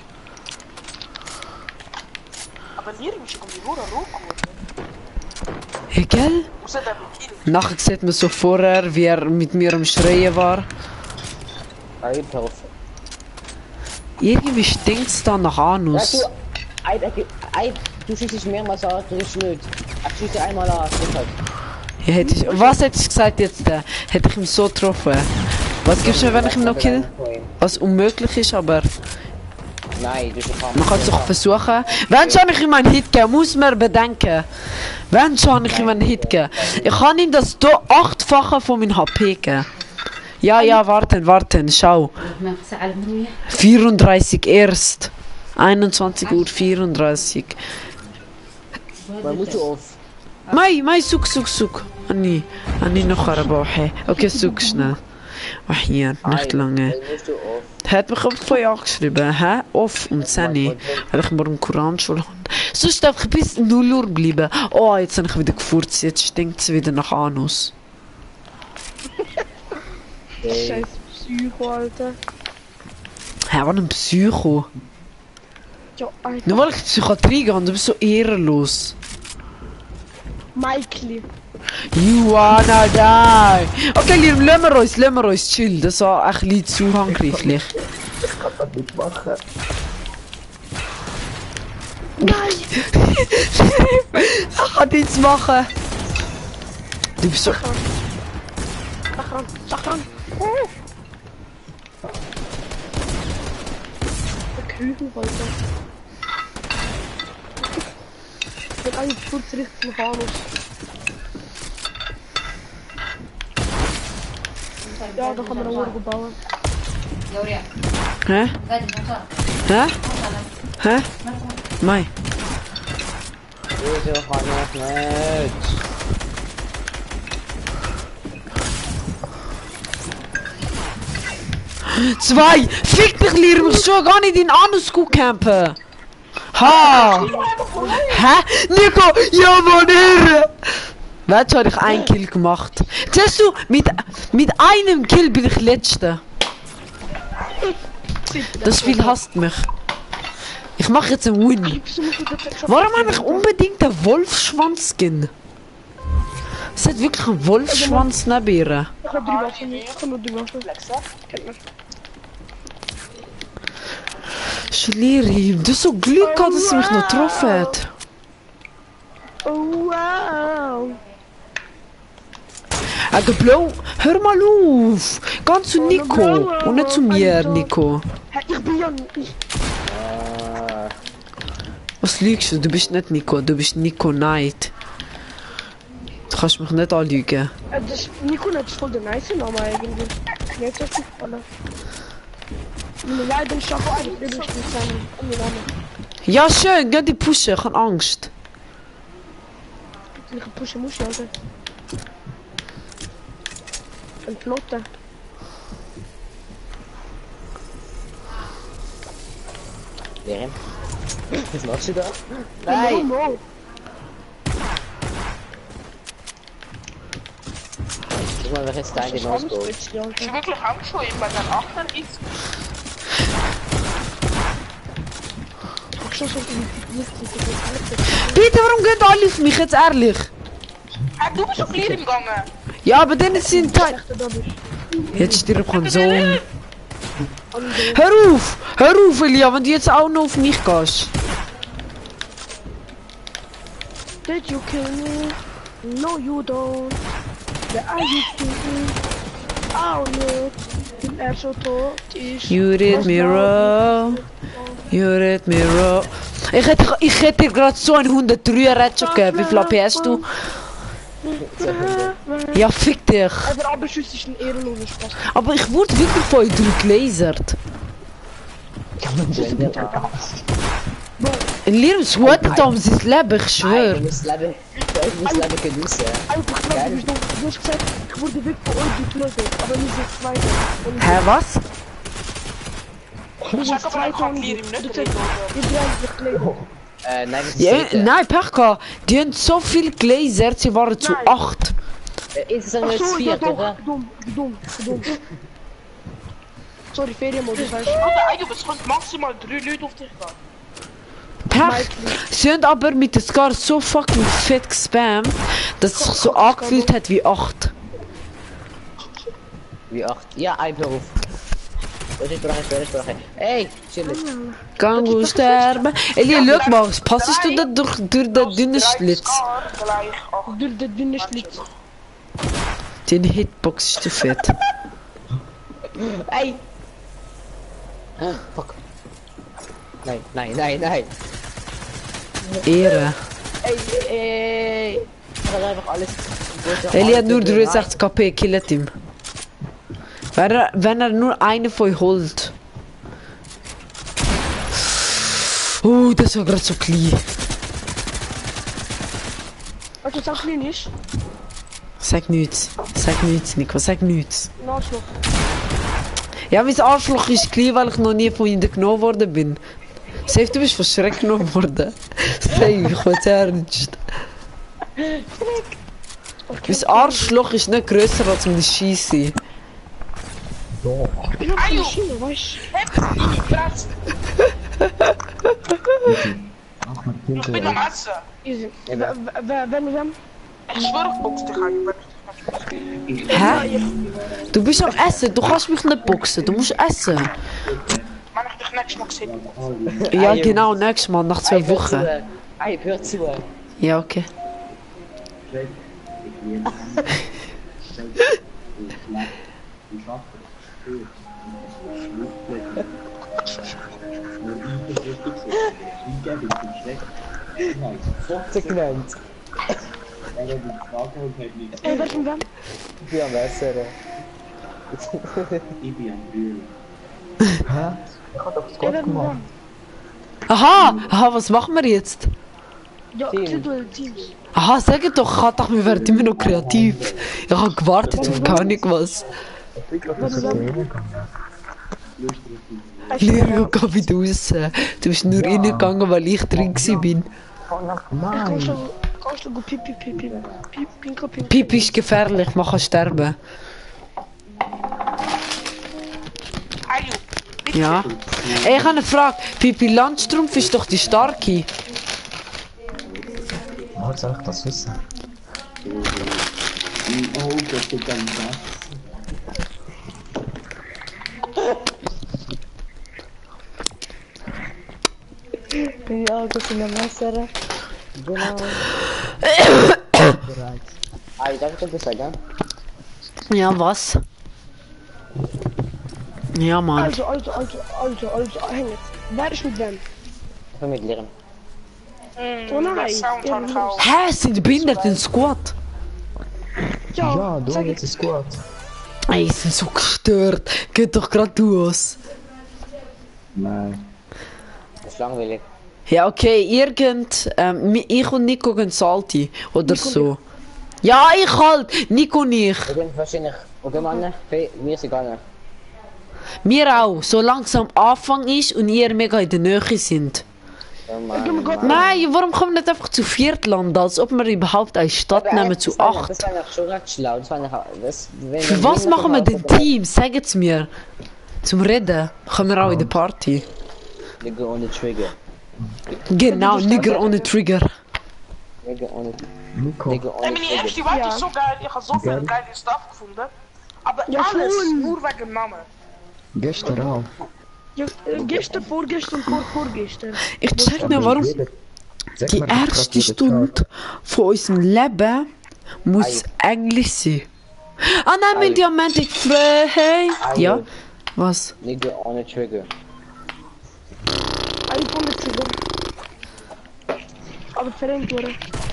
Aber Lieren ist um die Hure rot geworden. Hey, gell? Muss er damit killen? Nachher sieht man so vorher, wie er mit mir am Schreien war. Irgendwie stinkt's da nach Anus. Du schießt mehrmals an, du bist nicht. Ich schieße einmal an, Ja, was hätte ich gesagt jetzt? Hätte ich ihn so getroffen? Was gibt's mir, wenn ich ihn noch kill? Was unmöglich ist, aber Nein, du bist man kann es doch versuchen. Wenn schon ich ihm einen Hit geben, muss man bedenken. Wenn schon ich ihm einen Hit geben. Ich kann ihm das 8-fache von meinem HP geben. Ja, warten, schau. 34 erst. 21:34 Uhr. Man muss auf. ماي سوق أني نخرب أوحي أوكي سوق شنا وحيان nicht lange Musst du auf. Hat mich auf 2 angeschrieben, hä? Off um 10 Uhr, weil ich morgen Koranschule habe. Sonst darf ich bis 0 Uhr bleiben. Oh, jetzt habe ich wieder gefurzt, jetzt stinkt es wieder nach Anus. Scheiß Psycho, Alter. Hä, was ein Psycho? Ja, Alter. Nur weil ich in die Psychiatrie gehe, du bist so ehrenlos. Mikey. You wanna die! Okay, Liam, lassen wir uns, chill. Das war ein bisschen zu handgreiflich. Ich kann das nicht machen. Nein! Ich kann nichts machen! Du bist so... Sachran. Der Küchen, Alter. Ich bin eigentlich kurz richtig nach Anus. Ja, da kann man eine Uhr bauen. Hä? Hä? Hä? Mai. Wieso kann ich nicht? Zwei! Fick dich, Liam, ich soll gar nicht in Anus campen! Ha! Hä? Nico! Ja, Mann, Ehre! Weißt du, habe ich einen Kill gemacht. Siehst du, mit einem Kill bin ich Letzter. Das Spiel hasst mich. Ich mache jetzt einen Win. Warum habe ich unbedingt einen Wolfsschwanz-Skin? Es hat wirklich einen Wolfsschwanz neben ihr. Ich hab 3 Waffen. Ich kann nur 3 Waffen. Kennt man. Schlieri, du hast so Glück gehabt, dass sie mich noch getroffen hat. Oh, wow. Blau, hör mal auf! Geh zu Nico und nicht zu mir, Nico. Hä, ich bin ja nicht. Was lügst du? Du bist nicht Nico, du bist Nico Knight. Du kannst mich nicht anlügen. Das Nico ist voll der nice Name eigentlich. Jetzt hat sich alle. Leider ich schaffe eigentlich nicht seinen Namen. Ja, schön, geh die pushen, ich hab Angst. Ich pushen muss, Alter. Ein Flotte. Liam? Was machst du da? Nein! Guck mal, welches Teil die ausgeht. Ich bin wirklich angeschoben, weil dann Achter ist. Bitte, warum geht alle auf mich jetzt ehrlich? Hey, du bist auf Lier im Gange. Ja, aber dann sind Teil. Jetzt stirbt mein Sohn. Hör auf, Elia, wenn du jetzt auch noch auf mich gehst. Did you kill me? No, you don't. The are you kidding? Oh, no. Er so tot ist. You read me wrong. You read me wrong. Ich hätte dir gerade so ein 103 Ratchet gegeben. Wie viel AP hast du? Ja, fick dich. Der Abschuss ist ein ehrenloser Spaß. Aber ich wurde wirklich von euch gelasert. In Liam sweatet um sein Leben, ich schwör. Du musst Leben genießen. Einfach klar, du hast gesagt, ich wurde weg von euch getötet, aber nicht das zweite. Hä, was? Du Sag bist aber, ich zweite kann und Lier im du nicht sagst, reden. ihr dreht sich Leben. Nein, das ist Ja, sicher. nein, Pech gehabt. Die haben so viel gelasert, sie waren zu 8. Insgesamt jetzt Achso, ja 4, oder? doch, dumm. Sorry, Ferienmodus, weißt du. Alter, es kommt maximal 3 Leute auf dich gehen. Pech. Sie haben aber mit der Scar so fucking fett gespammt, dass es sich so angefühlt hat wie 8. Wie 8? Ja, ein Beruf. Sprache. Ey, chill es. Kann du sterben? Elia, schau mal, passest du da durch den dünnen Schlitz? Gleich 8. Durch den dünnen Schlitz. Die Hitbox ist zu fett. Ey! Fuck. Nein. Ehre. Ey! Ich hab einfach alles. Elia hat nur 63 KP, killt ihm. Wenn er nur eine von euch holt. Das war gerade so klein. Also, sag mir nicht. Sag nichts, Nico, sag nichts. Arschloch. Ja, mein Arschloch ist klein, weil ich noch nie von ihnen genommen worden bin. Safe, du bist von Schreck genommen worden. Safe, ich weiß ernst. Mein Arschloch ist nicht grösser als um die Scheisse. Ich bin auf der Ajo. Maschine, weißt Kratz. Ach, maar Ich bin am Essen. du? Easy. Wenn? Ich schwöre, ich box dich an. Hä? Du bist am Essen, du kannst mich nicht boxen, du musst essen. Mann, ich dich nächstes Mal gesehen. Ja, genau, nächstes Mal, nach 2 Wochen. Ey, hör zu. Ja, okay. Segment. Ey, welchen Wem? Ja, besser. Ik had toch Ey, squat welchen gemacht. Wem? Aha, was machen wir jetzt? Ja, Team. Titel Teams. Aha, sag doch, ich dachte, wir werden immer noch kreativ. Ich habe gewartet auf gar nicht was. Leo, geh wieder raus. Du bist nur reingegangen, weil ich drin bin. Kannst du gut Pinko. Pipi ist gefährlich, man kann sterben. Ajo. Ja. Ey, ich habe eine Frage. Pipi Landstrumpf ist doch die starke. Hoe soll ich das wissen? Ja, das in der Messer. Genau. Ey, darf ich etwas sagen? Ja, was? Ja, Mann. Also, häng jetzt. Wer ist mit wem? Ich will mit Lehren. Oh nein. Der Sound habe ich auch. Hä, sind die behindert in Squad? Ja, du sag jetzt ist gut. Ey, die sind so gestört. Geht doch grad aus. Nein. Das ist langweilig. Ja, okay, ich und Nico gehen Salti. Oder so. Ja, ich halt. Nico und ich. Wir gehen wahrscheinlich. Okay, Mann, wir sind gar nicht. Wir auch. Solange es am Anfang ist und ihr mega in der Nähe sind. Oh Mann. Nein, warum kommen wir nicht einfach zu 4 landen, als ob wir überhaupt eine Stadt nehmen zu 8? Das war noch schon recht schlau. Das war noch. Für was machen wir den Team? Sagt es mir. Zum Reden. Können wir auch in der Party. Nigger on the trigger. Genau, Nigger ohne Trigger. Nigger on Nico. the Ey, meine erste Welt ist so geil. Ich habe so viel geile Stuff gefunden. Aber Ja, alles voll. nur wegen dem Namen. Gestern auch. Ja, gestern, vorgestern, vorgestern. Ich check nicht, warum Sag die mir, was erste du Stunde von unserem Leben muss Englisch sein. Ah nein, mein Diamantik frei. Ja? Was? Nigger on the trigger. Ein von der Züge. Aber verrenkt worden.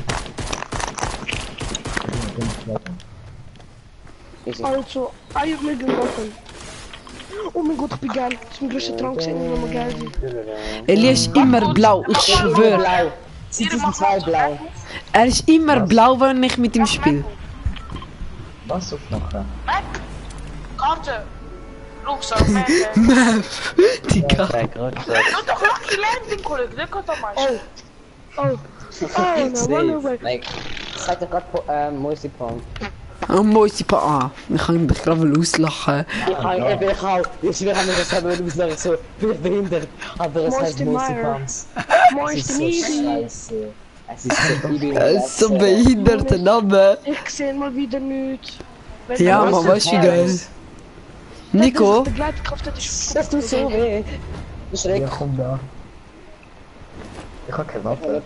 Also, ich hab mir getroffen. Oh mein Gott, ich bin geil. Das ist mein größter Traum gesehen, ich will mal geil sein. Eli ist immer blau, ich schwöre. Blau. Sie sind zwei blau. Er ist immer blau, wenn ich mit ihm spiele. Was aufmachen? Mac. Karte. Rucksack, Mac. Digga. Doe toch Lucky Landing, Kollege. Dat kan toch maar. Oh, no, run away. Like, seid ihr gerade Musikpong? Oh, Moisipa. Ah, ich kann dich gerade auslachen. Ich auch. Wir haben das selber auslachen, so, bin ich behindert. Aber es heißt Musikpongs. Moist easy. Scheiße. Es ist so übel. Das ist so ein behinderter Name. Ich sehe mal wieder nichts. Ja, man, weißt du wie geil. Nico? De Gleitkraft, das ist... Das tut so weh. Das ist Ja, schreck. komm da. Ich hab keine Waffe.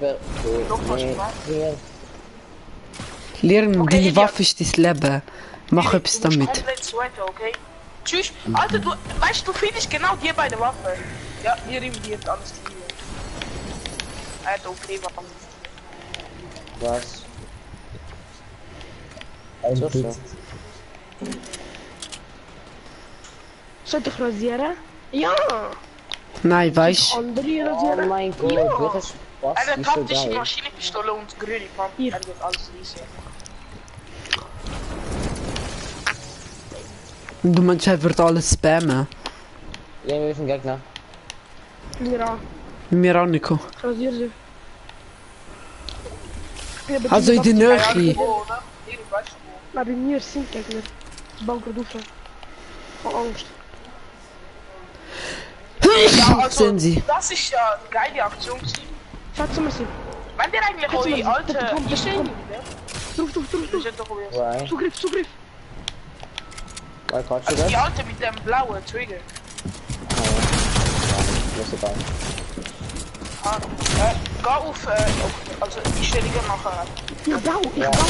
Lernen, deine Waffe ist dein Leben. Mach etwas damit. Komplett sweaten, okay? Tschüss. Alter, du, weißt du, findest genau die beide Waffen. Ja, hier ihm die hat alles hier. Er hat okay Waffen. Was? Ein So, Blitz. Soll ich rasieren? Ja! Nein, weißt du? Andere Oh rasieren? mein Gott, welcher Spaß Er hat ist so taktische geil. Maschinenpistole und grüne Pump. Hier. Er wird alles lesen. Du meinst, er wird alles spammen. Irgendwie ist ein Gegner. Lira. Mir auch, Nico. Rasier sie. Also in der Nähe. Wo, oder? Hier, weißt du wo? Na, bei mir sind Gegner. Bunker rauf. Von Angst. Ja, also, Sind sie. das ist ja eine geile Aktion gewesen. Schätze mal sie. Wenn ihr eigentlich eure alte Einstellung, ne? Drauf. Das ist doch wieder. Why? Zugriff. Why kannst du Also das? die alte mit dem blauen Trigger. Lass es an. Ah, geh auf, also Einstellungen machen. Ich baue.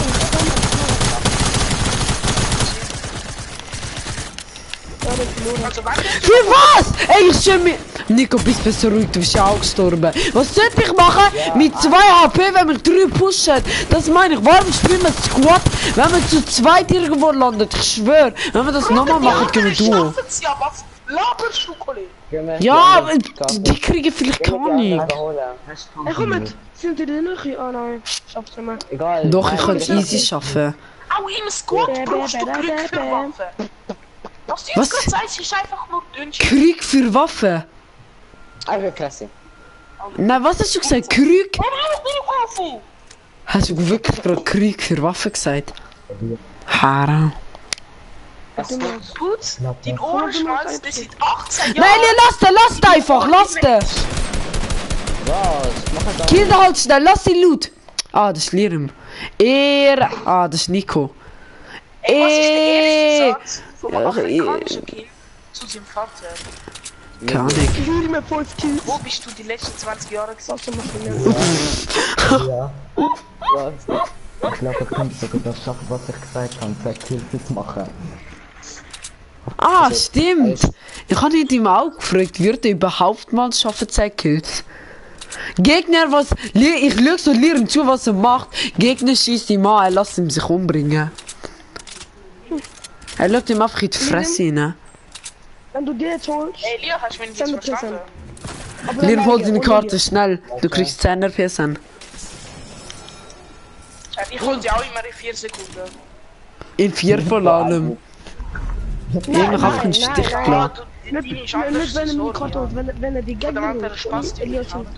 Ja, das verloren. Also wenn ihr Für was? Ey, ich schön mir. Nico, bist besser ruhig, du bist ja auch gestorben. Was sollte ich machen? Mit 2 HP, wenn wir 3 pushen? Das meine ich. Warum spielen wir Squad, wenn wir zu zweit irgendwo landet? Ich schwör, wenn wir das nochmal machen, können wir Duo. schaffen's ja, was laberst du, Kollege? Ja, aber die kriegen vielleicht gar nicht. Ey, komm mit. Sind die in der Nähe? Oh nein. Schaff's nicht mehr. Egal. Doch, ich kann nein, es easy schaffen. Auch im Squad brauchst du Glück für Waffen. Was du Was? jetzt gerade sagst, ist einfach nur dünn. Krieg für Waffen. Einfach klasse. Nein, was hast du gesagt? Krieg? Waffen! Hast du wirklich gerade Krieg für Waffen gesagt? Haram. Putz, dein Ohrenschmalz, das sind 18 Nein, Jahre. lasst den einfach, lasst den! Was? Mach halt Kill den halt schnell, lass ihn loot! Ah, das ist Lirim. Das ist Nico. Was ist der erste Satz vom Ja, afrikanischen Kind zu seinem Vater? Keine Ahnung. Ich will mir 5 Kills. Wo bist du die letzten 20 Jahre gewesen? Schaff's mal schnell. Ja. was? Ich glaube, ich könnte sogar das schaffen, was ich gesagt habe, 2 Kills zu machen. Ah, stimmt. Ich habe nicht im Auge gefragt, wird er überhaupt mal schaffen, 10 Kills? Gegner, was. Ich schaue so Lirim zu, was er macht. Gegner schießt ihm an, er lässt ihn sich umbringen. Er schaut ihm einfach in die Fresse rein. Wenn du dir jetzt holst, Ey, Leo, hast du mich nicht 100%. verstanden? aber Lirim, hol deine ohne Karte dir. schnell. Du kriegst 10 RPs an. Ich hol sie auch immer in 4 Sekunden. In 4 von allem. Irgendwann habe ich einen Stich nein. gelassen. Deine Nicht, ist anders. nicht wenn er mir Karte holt, wenn er die Oder Gegner wenn er holt. Spaß Und Elias holt.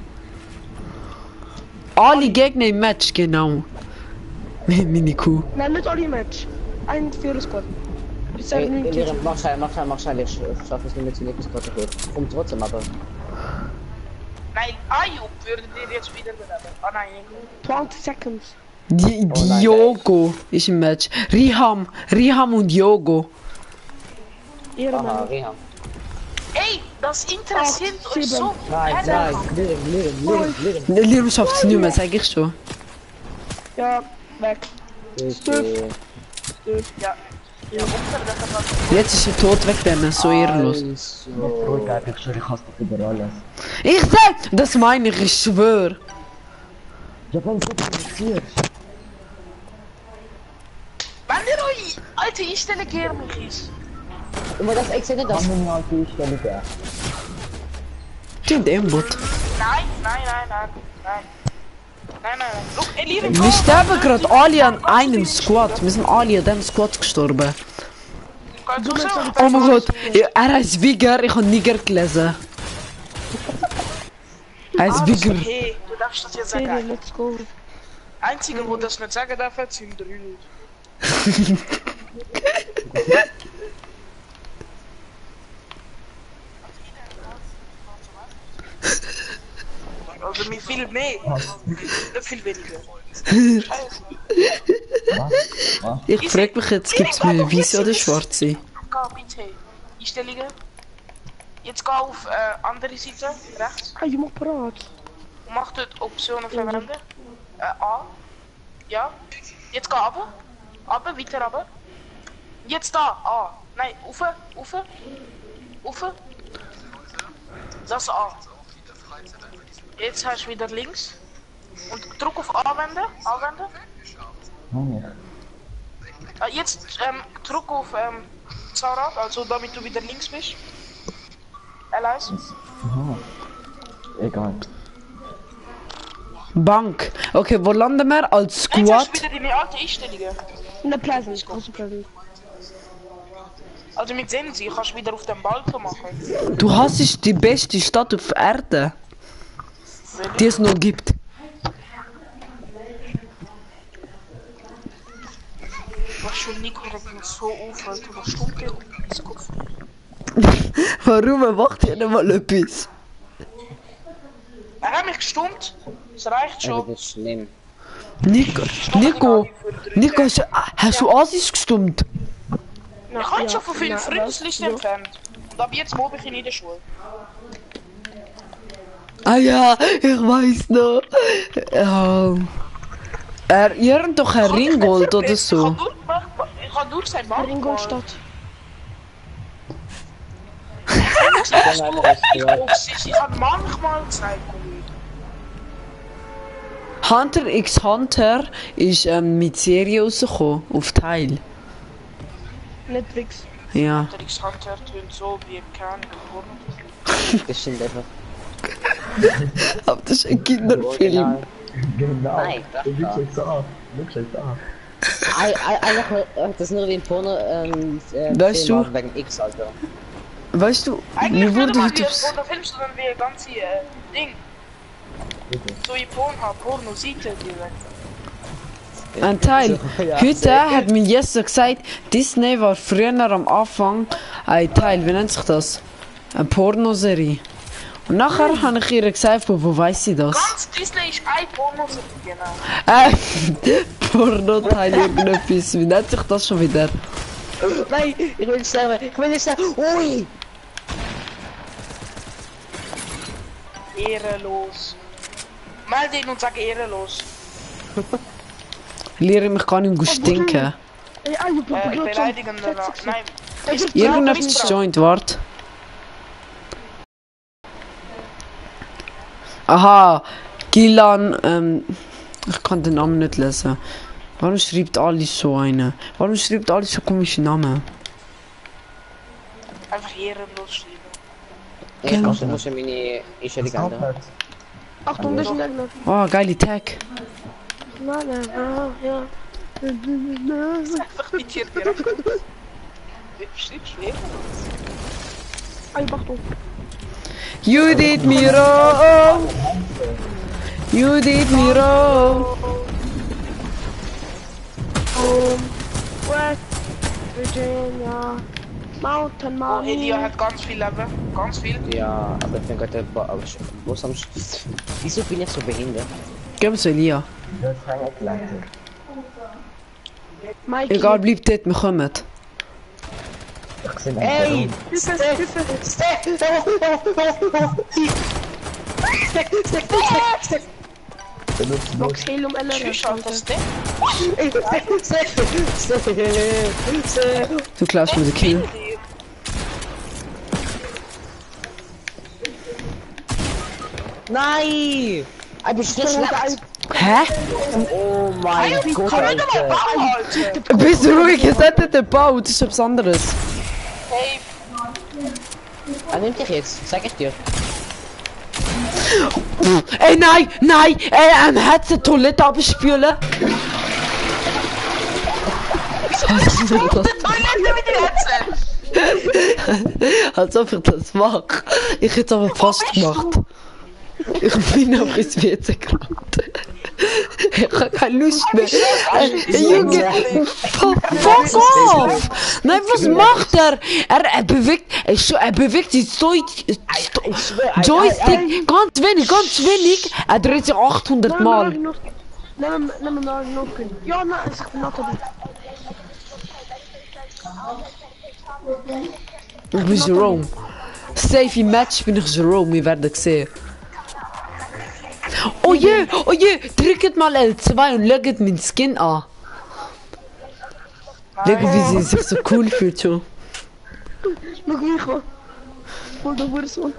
Alle Gegner im Match, genau. Meine Kuh. Nein, nicht alle Match. Ein Führersquad. Bis Ey, er nicht Lirim, mach schnell. Ich schaffe es nicht mit zu Nikos Karte hoch. Komm trotzdem, aber. Nein, Ayub würde dir jetzt wieder bewerben. Ah nein, 20 Seconds. Diogo ist im Match. Riham und Diogo. Aha, Ehrenmann. Reham. Ey, das interessiert Ach, euch so. Nein, Lirim. Lirum schafft es nicht mehr, sag ich schon. Ja, weg. Okay. Ja. Ja, Opfer, das hat was. Jetzt ist er tot wegrennen, so ehrenlos. Also. Ruhig, ich schwöre, ich hasse dich über alles. Ich sag, das meine ich schwör. Ja, wenn du provozierst. Wenn ihr euch alte Einstellung mich ist. Aber das exzellent, das. Kann man mir alte Einstellungen. Stimmt, Aimbot. Nein. Look, Eliren, Wir sterben gerade alle an einem Squad. Wir sind alle an dem Squad gestorben. Oh mein Gott, er heißt Wigger, ich habe Niger gelesen. Er heißt Wigger. Hey, du darfst das jetzt Hey, sagen. let's go. Einzige, wo das nicht sagen darf, sind 3 Leute. Also mir viel mehr, nicht viel weniger. Ich frage mich jetzt, gibt es mehr weiße oder schwarze? Geh bitte. Einstellungen. Jetzt geh auf andere Seite, rechts. Ah, je mag parat. Und mach dort Optionen verwenden. A. Ja. Jetzt geh runter. Runter, weiter runter. Jetzt da, A. Nein, Ufe. Das A. Jetzt hast du wieder links. Und drück auf Anwenden. Jetzt drück auf Zahnrad, also damit du wieder links bist. Alice. Aha. Egal. Bank. Okay, wo landen wir? Als Jetzt hast Squad? du wieder deine alte Einstellungen. In der Pleasant, große Pleasant. Also mit Sensi kannst du wieder auf den Balkon machen. Du hast die beste Stadt auf Erde, die es noch gibt. Was schon Nico regt mich so auf, Alter. Was stimmt der ins Kopf? Warum macht ihr nicht mal etwas? Er hat mich gestummt. Es reicht Ja, schon. das ist schlimm. Nico, hast du Asis gestummt? Ich habe ihn schon von 5 Freundeslisten entfernt. Und ab jetzt mob ich ihn in der Schule. Ah ja, ich weiß noch. Ihr habt doch ein Ringgold oder so. Ich habe nur gesagt, Marco. Ingolstadt. Ich habe manchmal gesagt, Kollege. Hunter x Hunter ist mit Serie rausgekommen, auf Teil. Netflix. Ja. Der X-Hunter tönt so wie kein Porno. Das stimmt einfach. Aber das ist ein Kinderfilm. Genau. Nein, Du lügst jetzt an. Lügst jetzt an. Eigentlich, das ist nur wie ein Porno, Weißt Film, du? aber wegen X, Alter. Weißt du, Eigentlich mir nicht wurde mal heute wie ein aufs... Pornofilm, sondern wie ein ganzes Ding. So wie Porno-Seite direkt. Ein Teil. Ja, Heute hat mir Jesse gesagt, Disney war früher am Anfang ein Teil, wie nennt sich das? Eine Pornoserie. Und nachher habe ich ihr gesagt, wo weiß sie das? Ganz Disney ist ein Porno-Seite, genau. Porno-Teil irgendetwas, wie nennt sich das schon wieder? Nein, ich will nicht sterben. Ich will nicht sterben. Ui! Ehrenlos. Melde ihn und sag ehrenlos. Lehre mich gar nicht gut stinken. Ey, Alter, Beleidigen danach. Nein. Irgendetwas joint, wart. Aha, Gilan, ich kann den Namen nicht lesen. Warum schreibt alles so eine? Warum schreibt alles so komische Namen? Einfach ehrenlos schreiben. Ich muss ja meine Legende. Achtung, das ist ein Gegner. Oh, geile Tag. Nein, ja. Einfach mit dir direkt. Schreibst du ehrenlos? Ey, Achtung. Judith Miro! Judith Miro! West Virginia. Mountain Oh, Mommy. Elia hat ganz viel Leben. Ganz viel. Ja, aber ich bin gerade Bus am Wieso bin ich so behindert? Gib es Elia. Das ist eine Klasse. Mikey. Egal, bleib dort, wir kommen. Ich sehe Ey! Box Helium Tschüss, Alter, LR. Step. Du klaust mir den Kill. Nein! Ich bin so schlecht! Hä? Oh mein Gott, Kann ich doch mal Alter! bauen, Alter. Bist du ruhig, es hat nicht den Bau, das ist etwas anderes. Hey, Er nimmt dich jetzt, sag ich dir. Ey, nein, nein! Ey, hat die Toilette abspülen? Toilette mit den Herzen. Als ob ich das mache. Ich hätte es aber fast gemacht. Ich bin auf ins WC gerannt. Ich habe keine Lust mehr. Junge, fuck off! Nein, was macht er? Er bewegt, er bewegt sich so Joystick ganz wenig. Er dreht sich 800 Mal. Nehmen wir mal noch. Ja, nein, ich sag noch. Ich bin Jerome. Safe im Match bin ich Jerome, wir werden sehen. Oh je, drückt mal L2 und legt meinen Skin an. Legt, wie sie sich so cool fühlt schon. Noch Micho. Voll der Wurzel.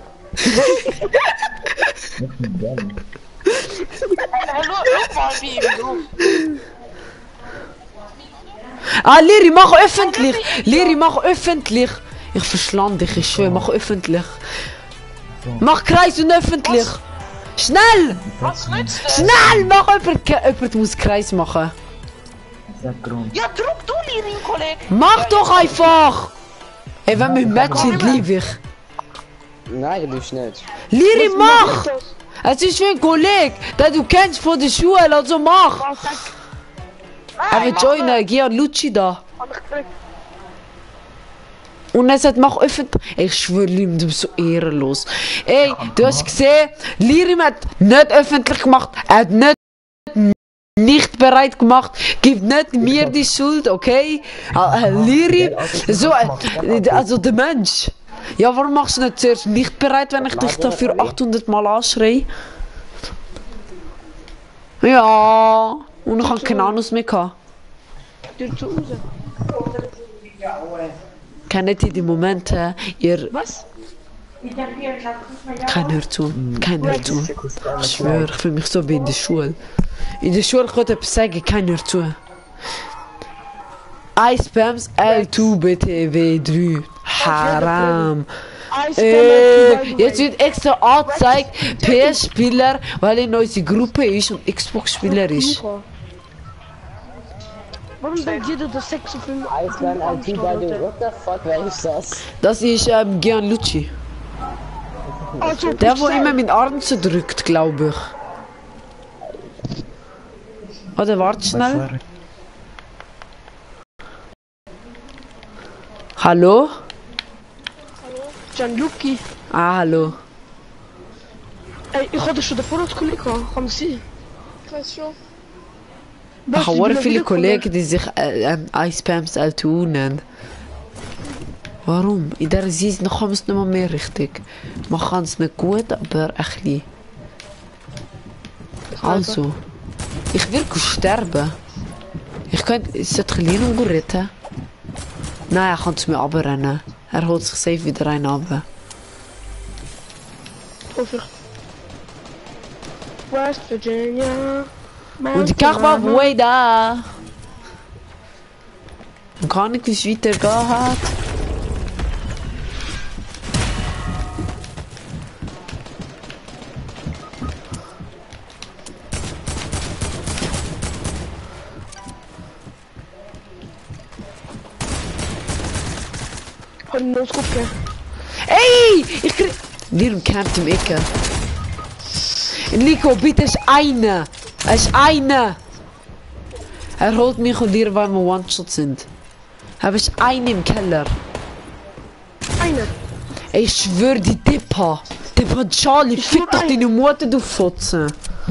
Schau mal, wie im Beruf. Ah, Liri, mach öffentlich! Liri, mach öffentlich! Ich verschland dich, ich schwöre, mach öffentlich. Mach Kreis und öffentlich! Schnell! Was nützt das? Schnell! Mach jemand muss Kreis machen. Ja, druck du, Lirin, Kollege. Mach doch einfach! Ey, wenn wir matchen, liebe ich. Nein, du bist nicht. Liri, mach! Es ist wie ein Kollege, den du kennst von der Schule, also mach! Er wird joinen, geh an Lucci da. Und er sagt, mach öffentlich. Ich schwöre, Lim, du bist so ehrenlos. Ey, du hast gesehen, Lirim hat nicht öffentlich gemacht. Er hat nicht bereit gemacht. Gib nicht mir die Schuld, okay? Lirim, so, also der Mensch. Ja, warum machst du nicht zuerst nicht bereit, wenn ich dich dafür 800 Mal anschreie? Ja, und ich habe keine Ahnung mehr gehabt. Kennt ihr die Momente, ihr... Was? Keiner hört zu, keiner hört zu. Ich schwöre, ich fühle mich so wie in der Schule. In der Schule kann ich etwas sagen, keiner hört zu. iSpams L2 BTW3. Haram. Jetzt wird extra angezeigt, PS-Spieler, weil er in unserer Gruppe ist und Xbox-Spieler ist. Warum denkt jeder, dass 6 auf dem Eisbären LT bei dir, what the fuck, wer ist das? Das ist Gianlucci. Also, Der, wo immer mit Arm zerdrückt, glaube ich. Oder warte schnell. Hallo? Gianlucci. Ah, hallo. Ey, ich hatte schon davor als Kollege, kann das sein? Ich weiß schon. Ich habe viele Kollegen, die sich iSpams L2 nennen. Warum? In dieser Season kann man es nicht mal mehr richtig. Man kann es nicht gut, aber ein bisschen. Also, ich will sterben. Ich könnte... Sollte ich Linum retten? Nein, er kann es mir abrennen. Er holt sich safe wieder einen ab. West Virginia. Und die Kachbab way da. Und kann nicht, wie es weitergehen hat. Ey! Ich krieg... Warum campt im Ecke? Nico, bitte, ist eine! Es ist eine! Er holt mich und dir, weil wir One-Shot sind. Aber es ist eine im Keller. Eine. Ey, ich schwör, die Tippa! Tippa Charlie, fick doch deine Mutter, du Fotze!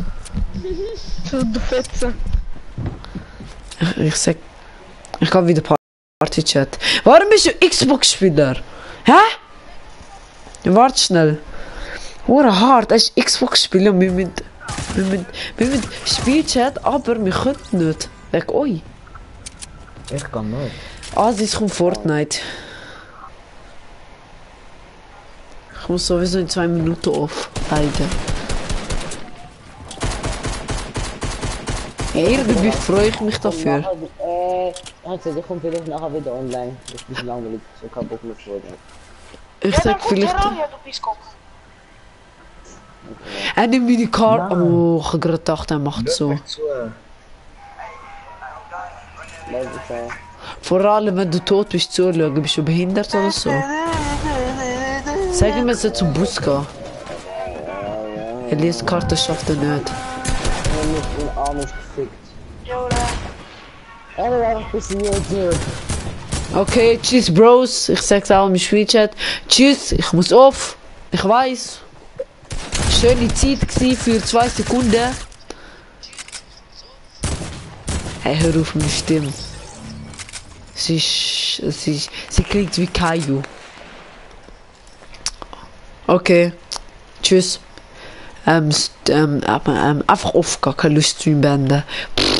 Du Fetze. Ich sag... Ich kann wieder Party-Chat. Warum bist du Xbox-Spieler? Hä? Warte schnell. Hure hart, er ist Xbox-Spieler und wir müssen Spielchat, aber wir können nicht. Wegen euch. Ich kann nicht. Ah, sie ist von Fortnite. Ich muss sowieso in 2 Minuten auf. Beide. Hey, irgendwie freue ich mich dafür. Also, ich komme vielleicht nachher wieder online. Ich bin langweilig, so kein Bock mehr vor. Ich sag vielleicht... Er nimmt meine Karte. Oh, ich hab gerade gedacht, er macht so. Vor allem, wenn du tot bist, zuschauen, bist du behindert oder so. Sag ihm, er soll zum Bus gehen. Er liest Karte, schafft er nicht. Ich bin Arm ist gefickt. Er war einfach ein bisschen YouTube. Okay, tschüss Bros. Ich sag's auch im Spielchat. Tschüss, ich muss auf. Ich weiß. Schöne Zeit gsi für 2 Sekunden. Hey, hör auf meine Stimme. Sie klingt wie Caillou. Okay. Tschüss. Einfach auf, gar keine Lust zu beenden.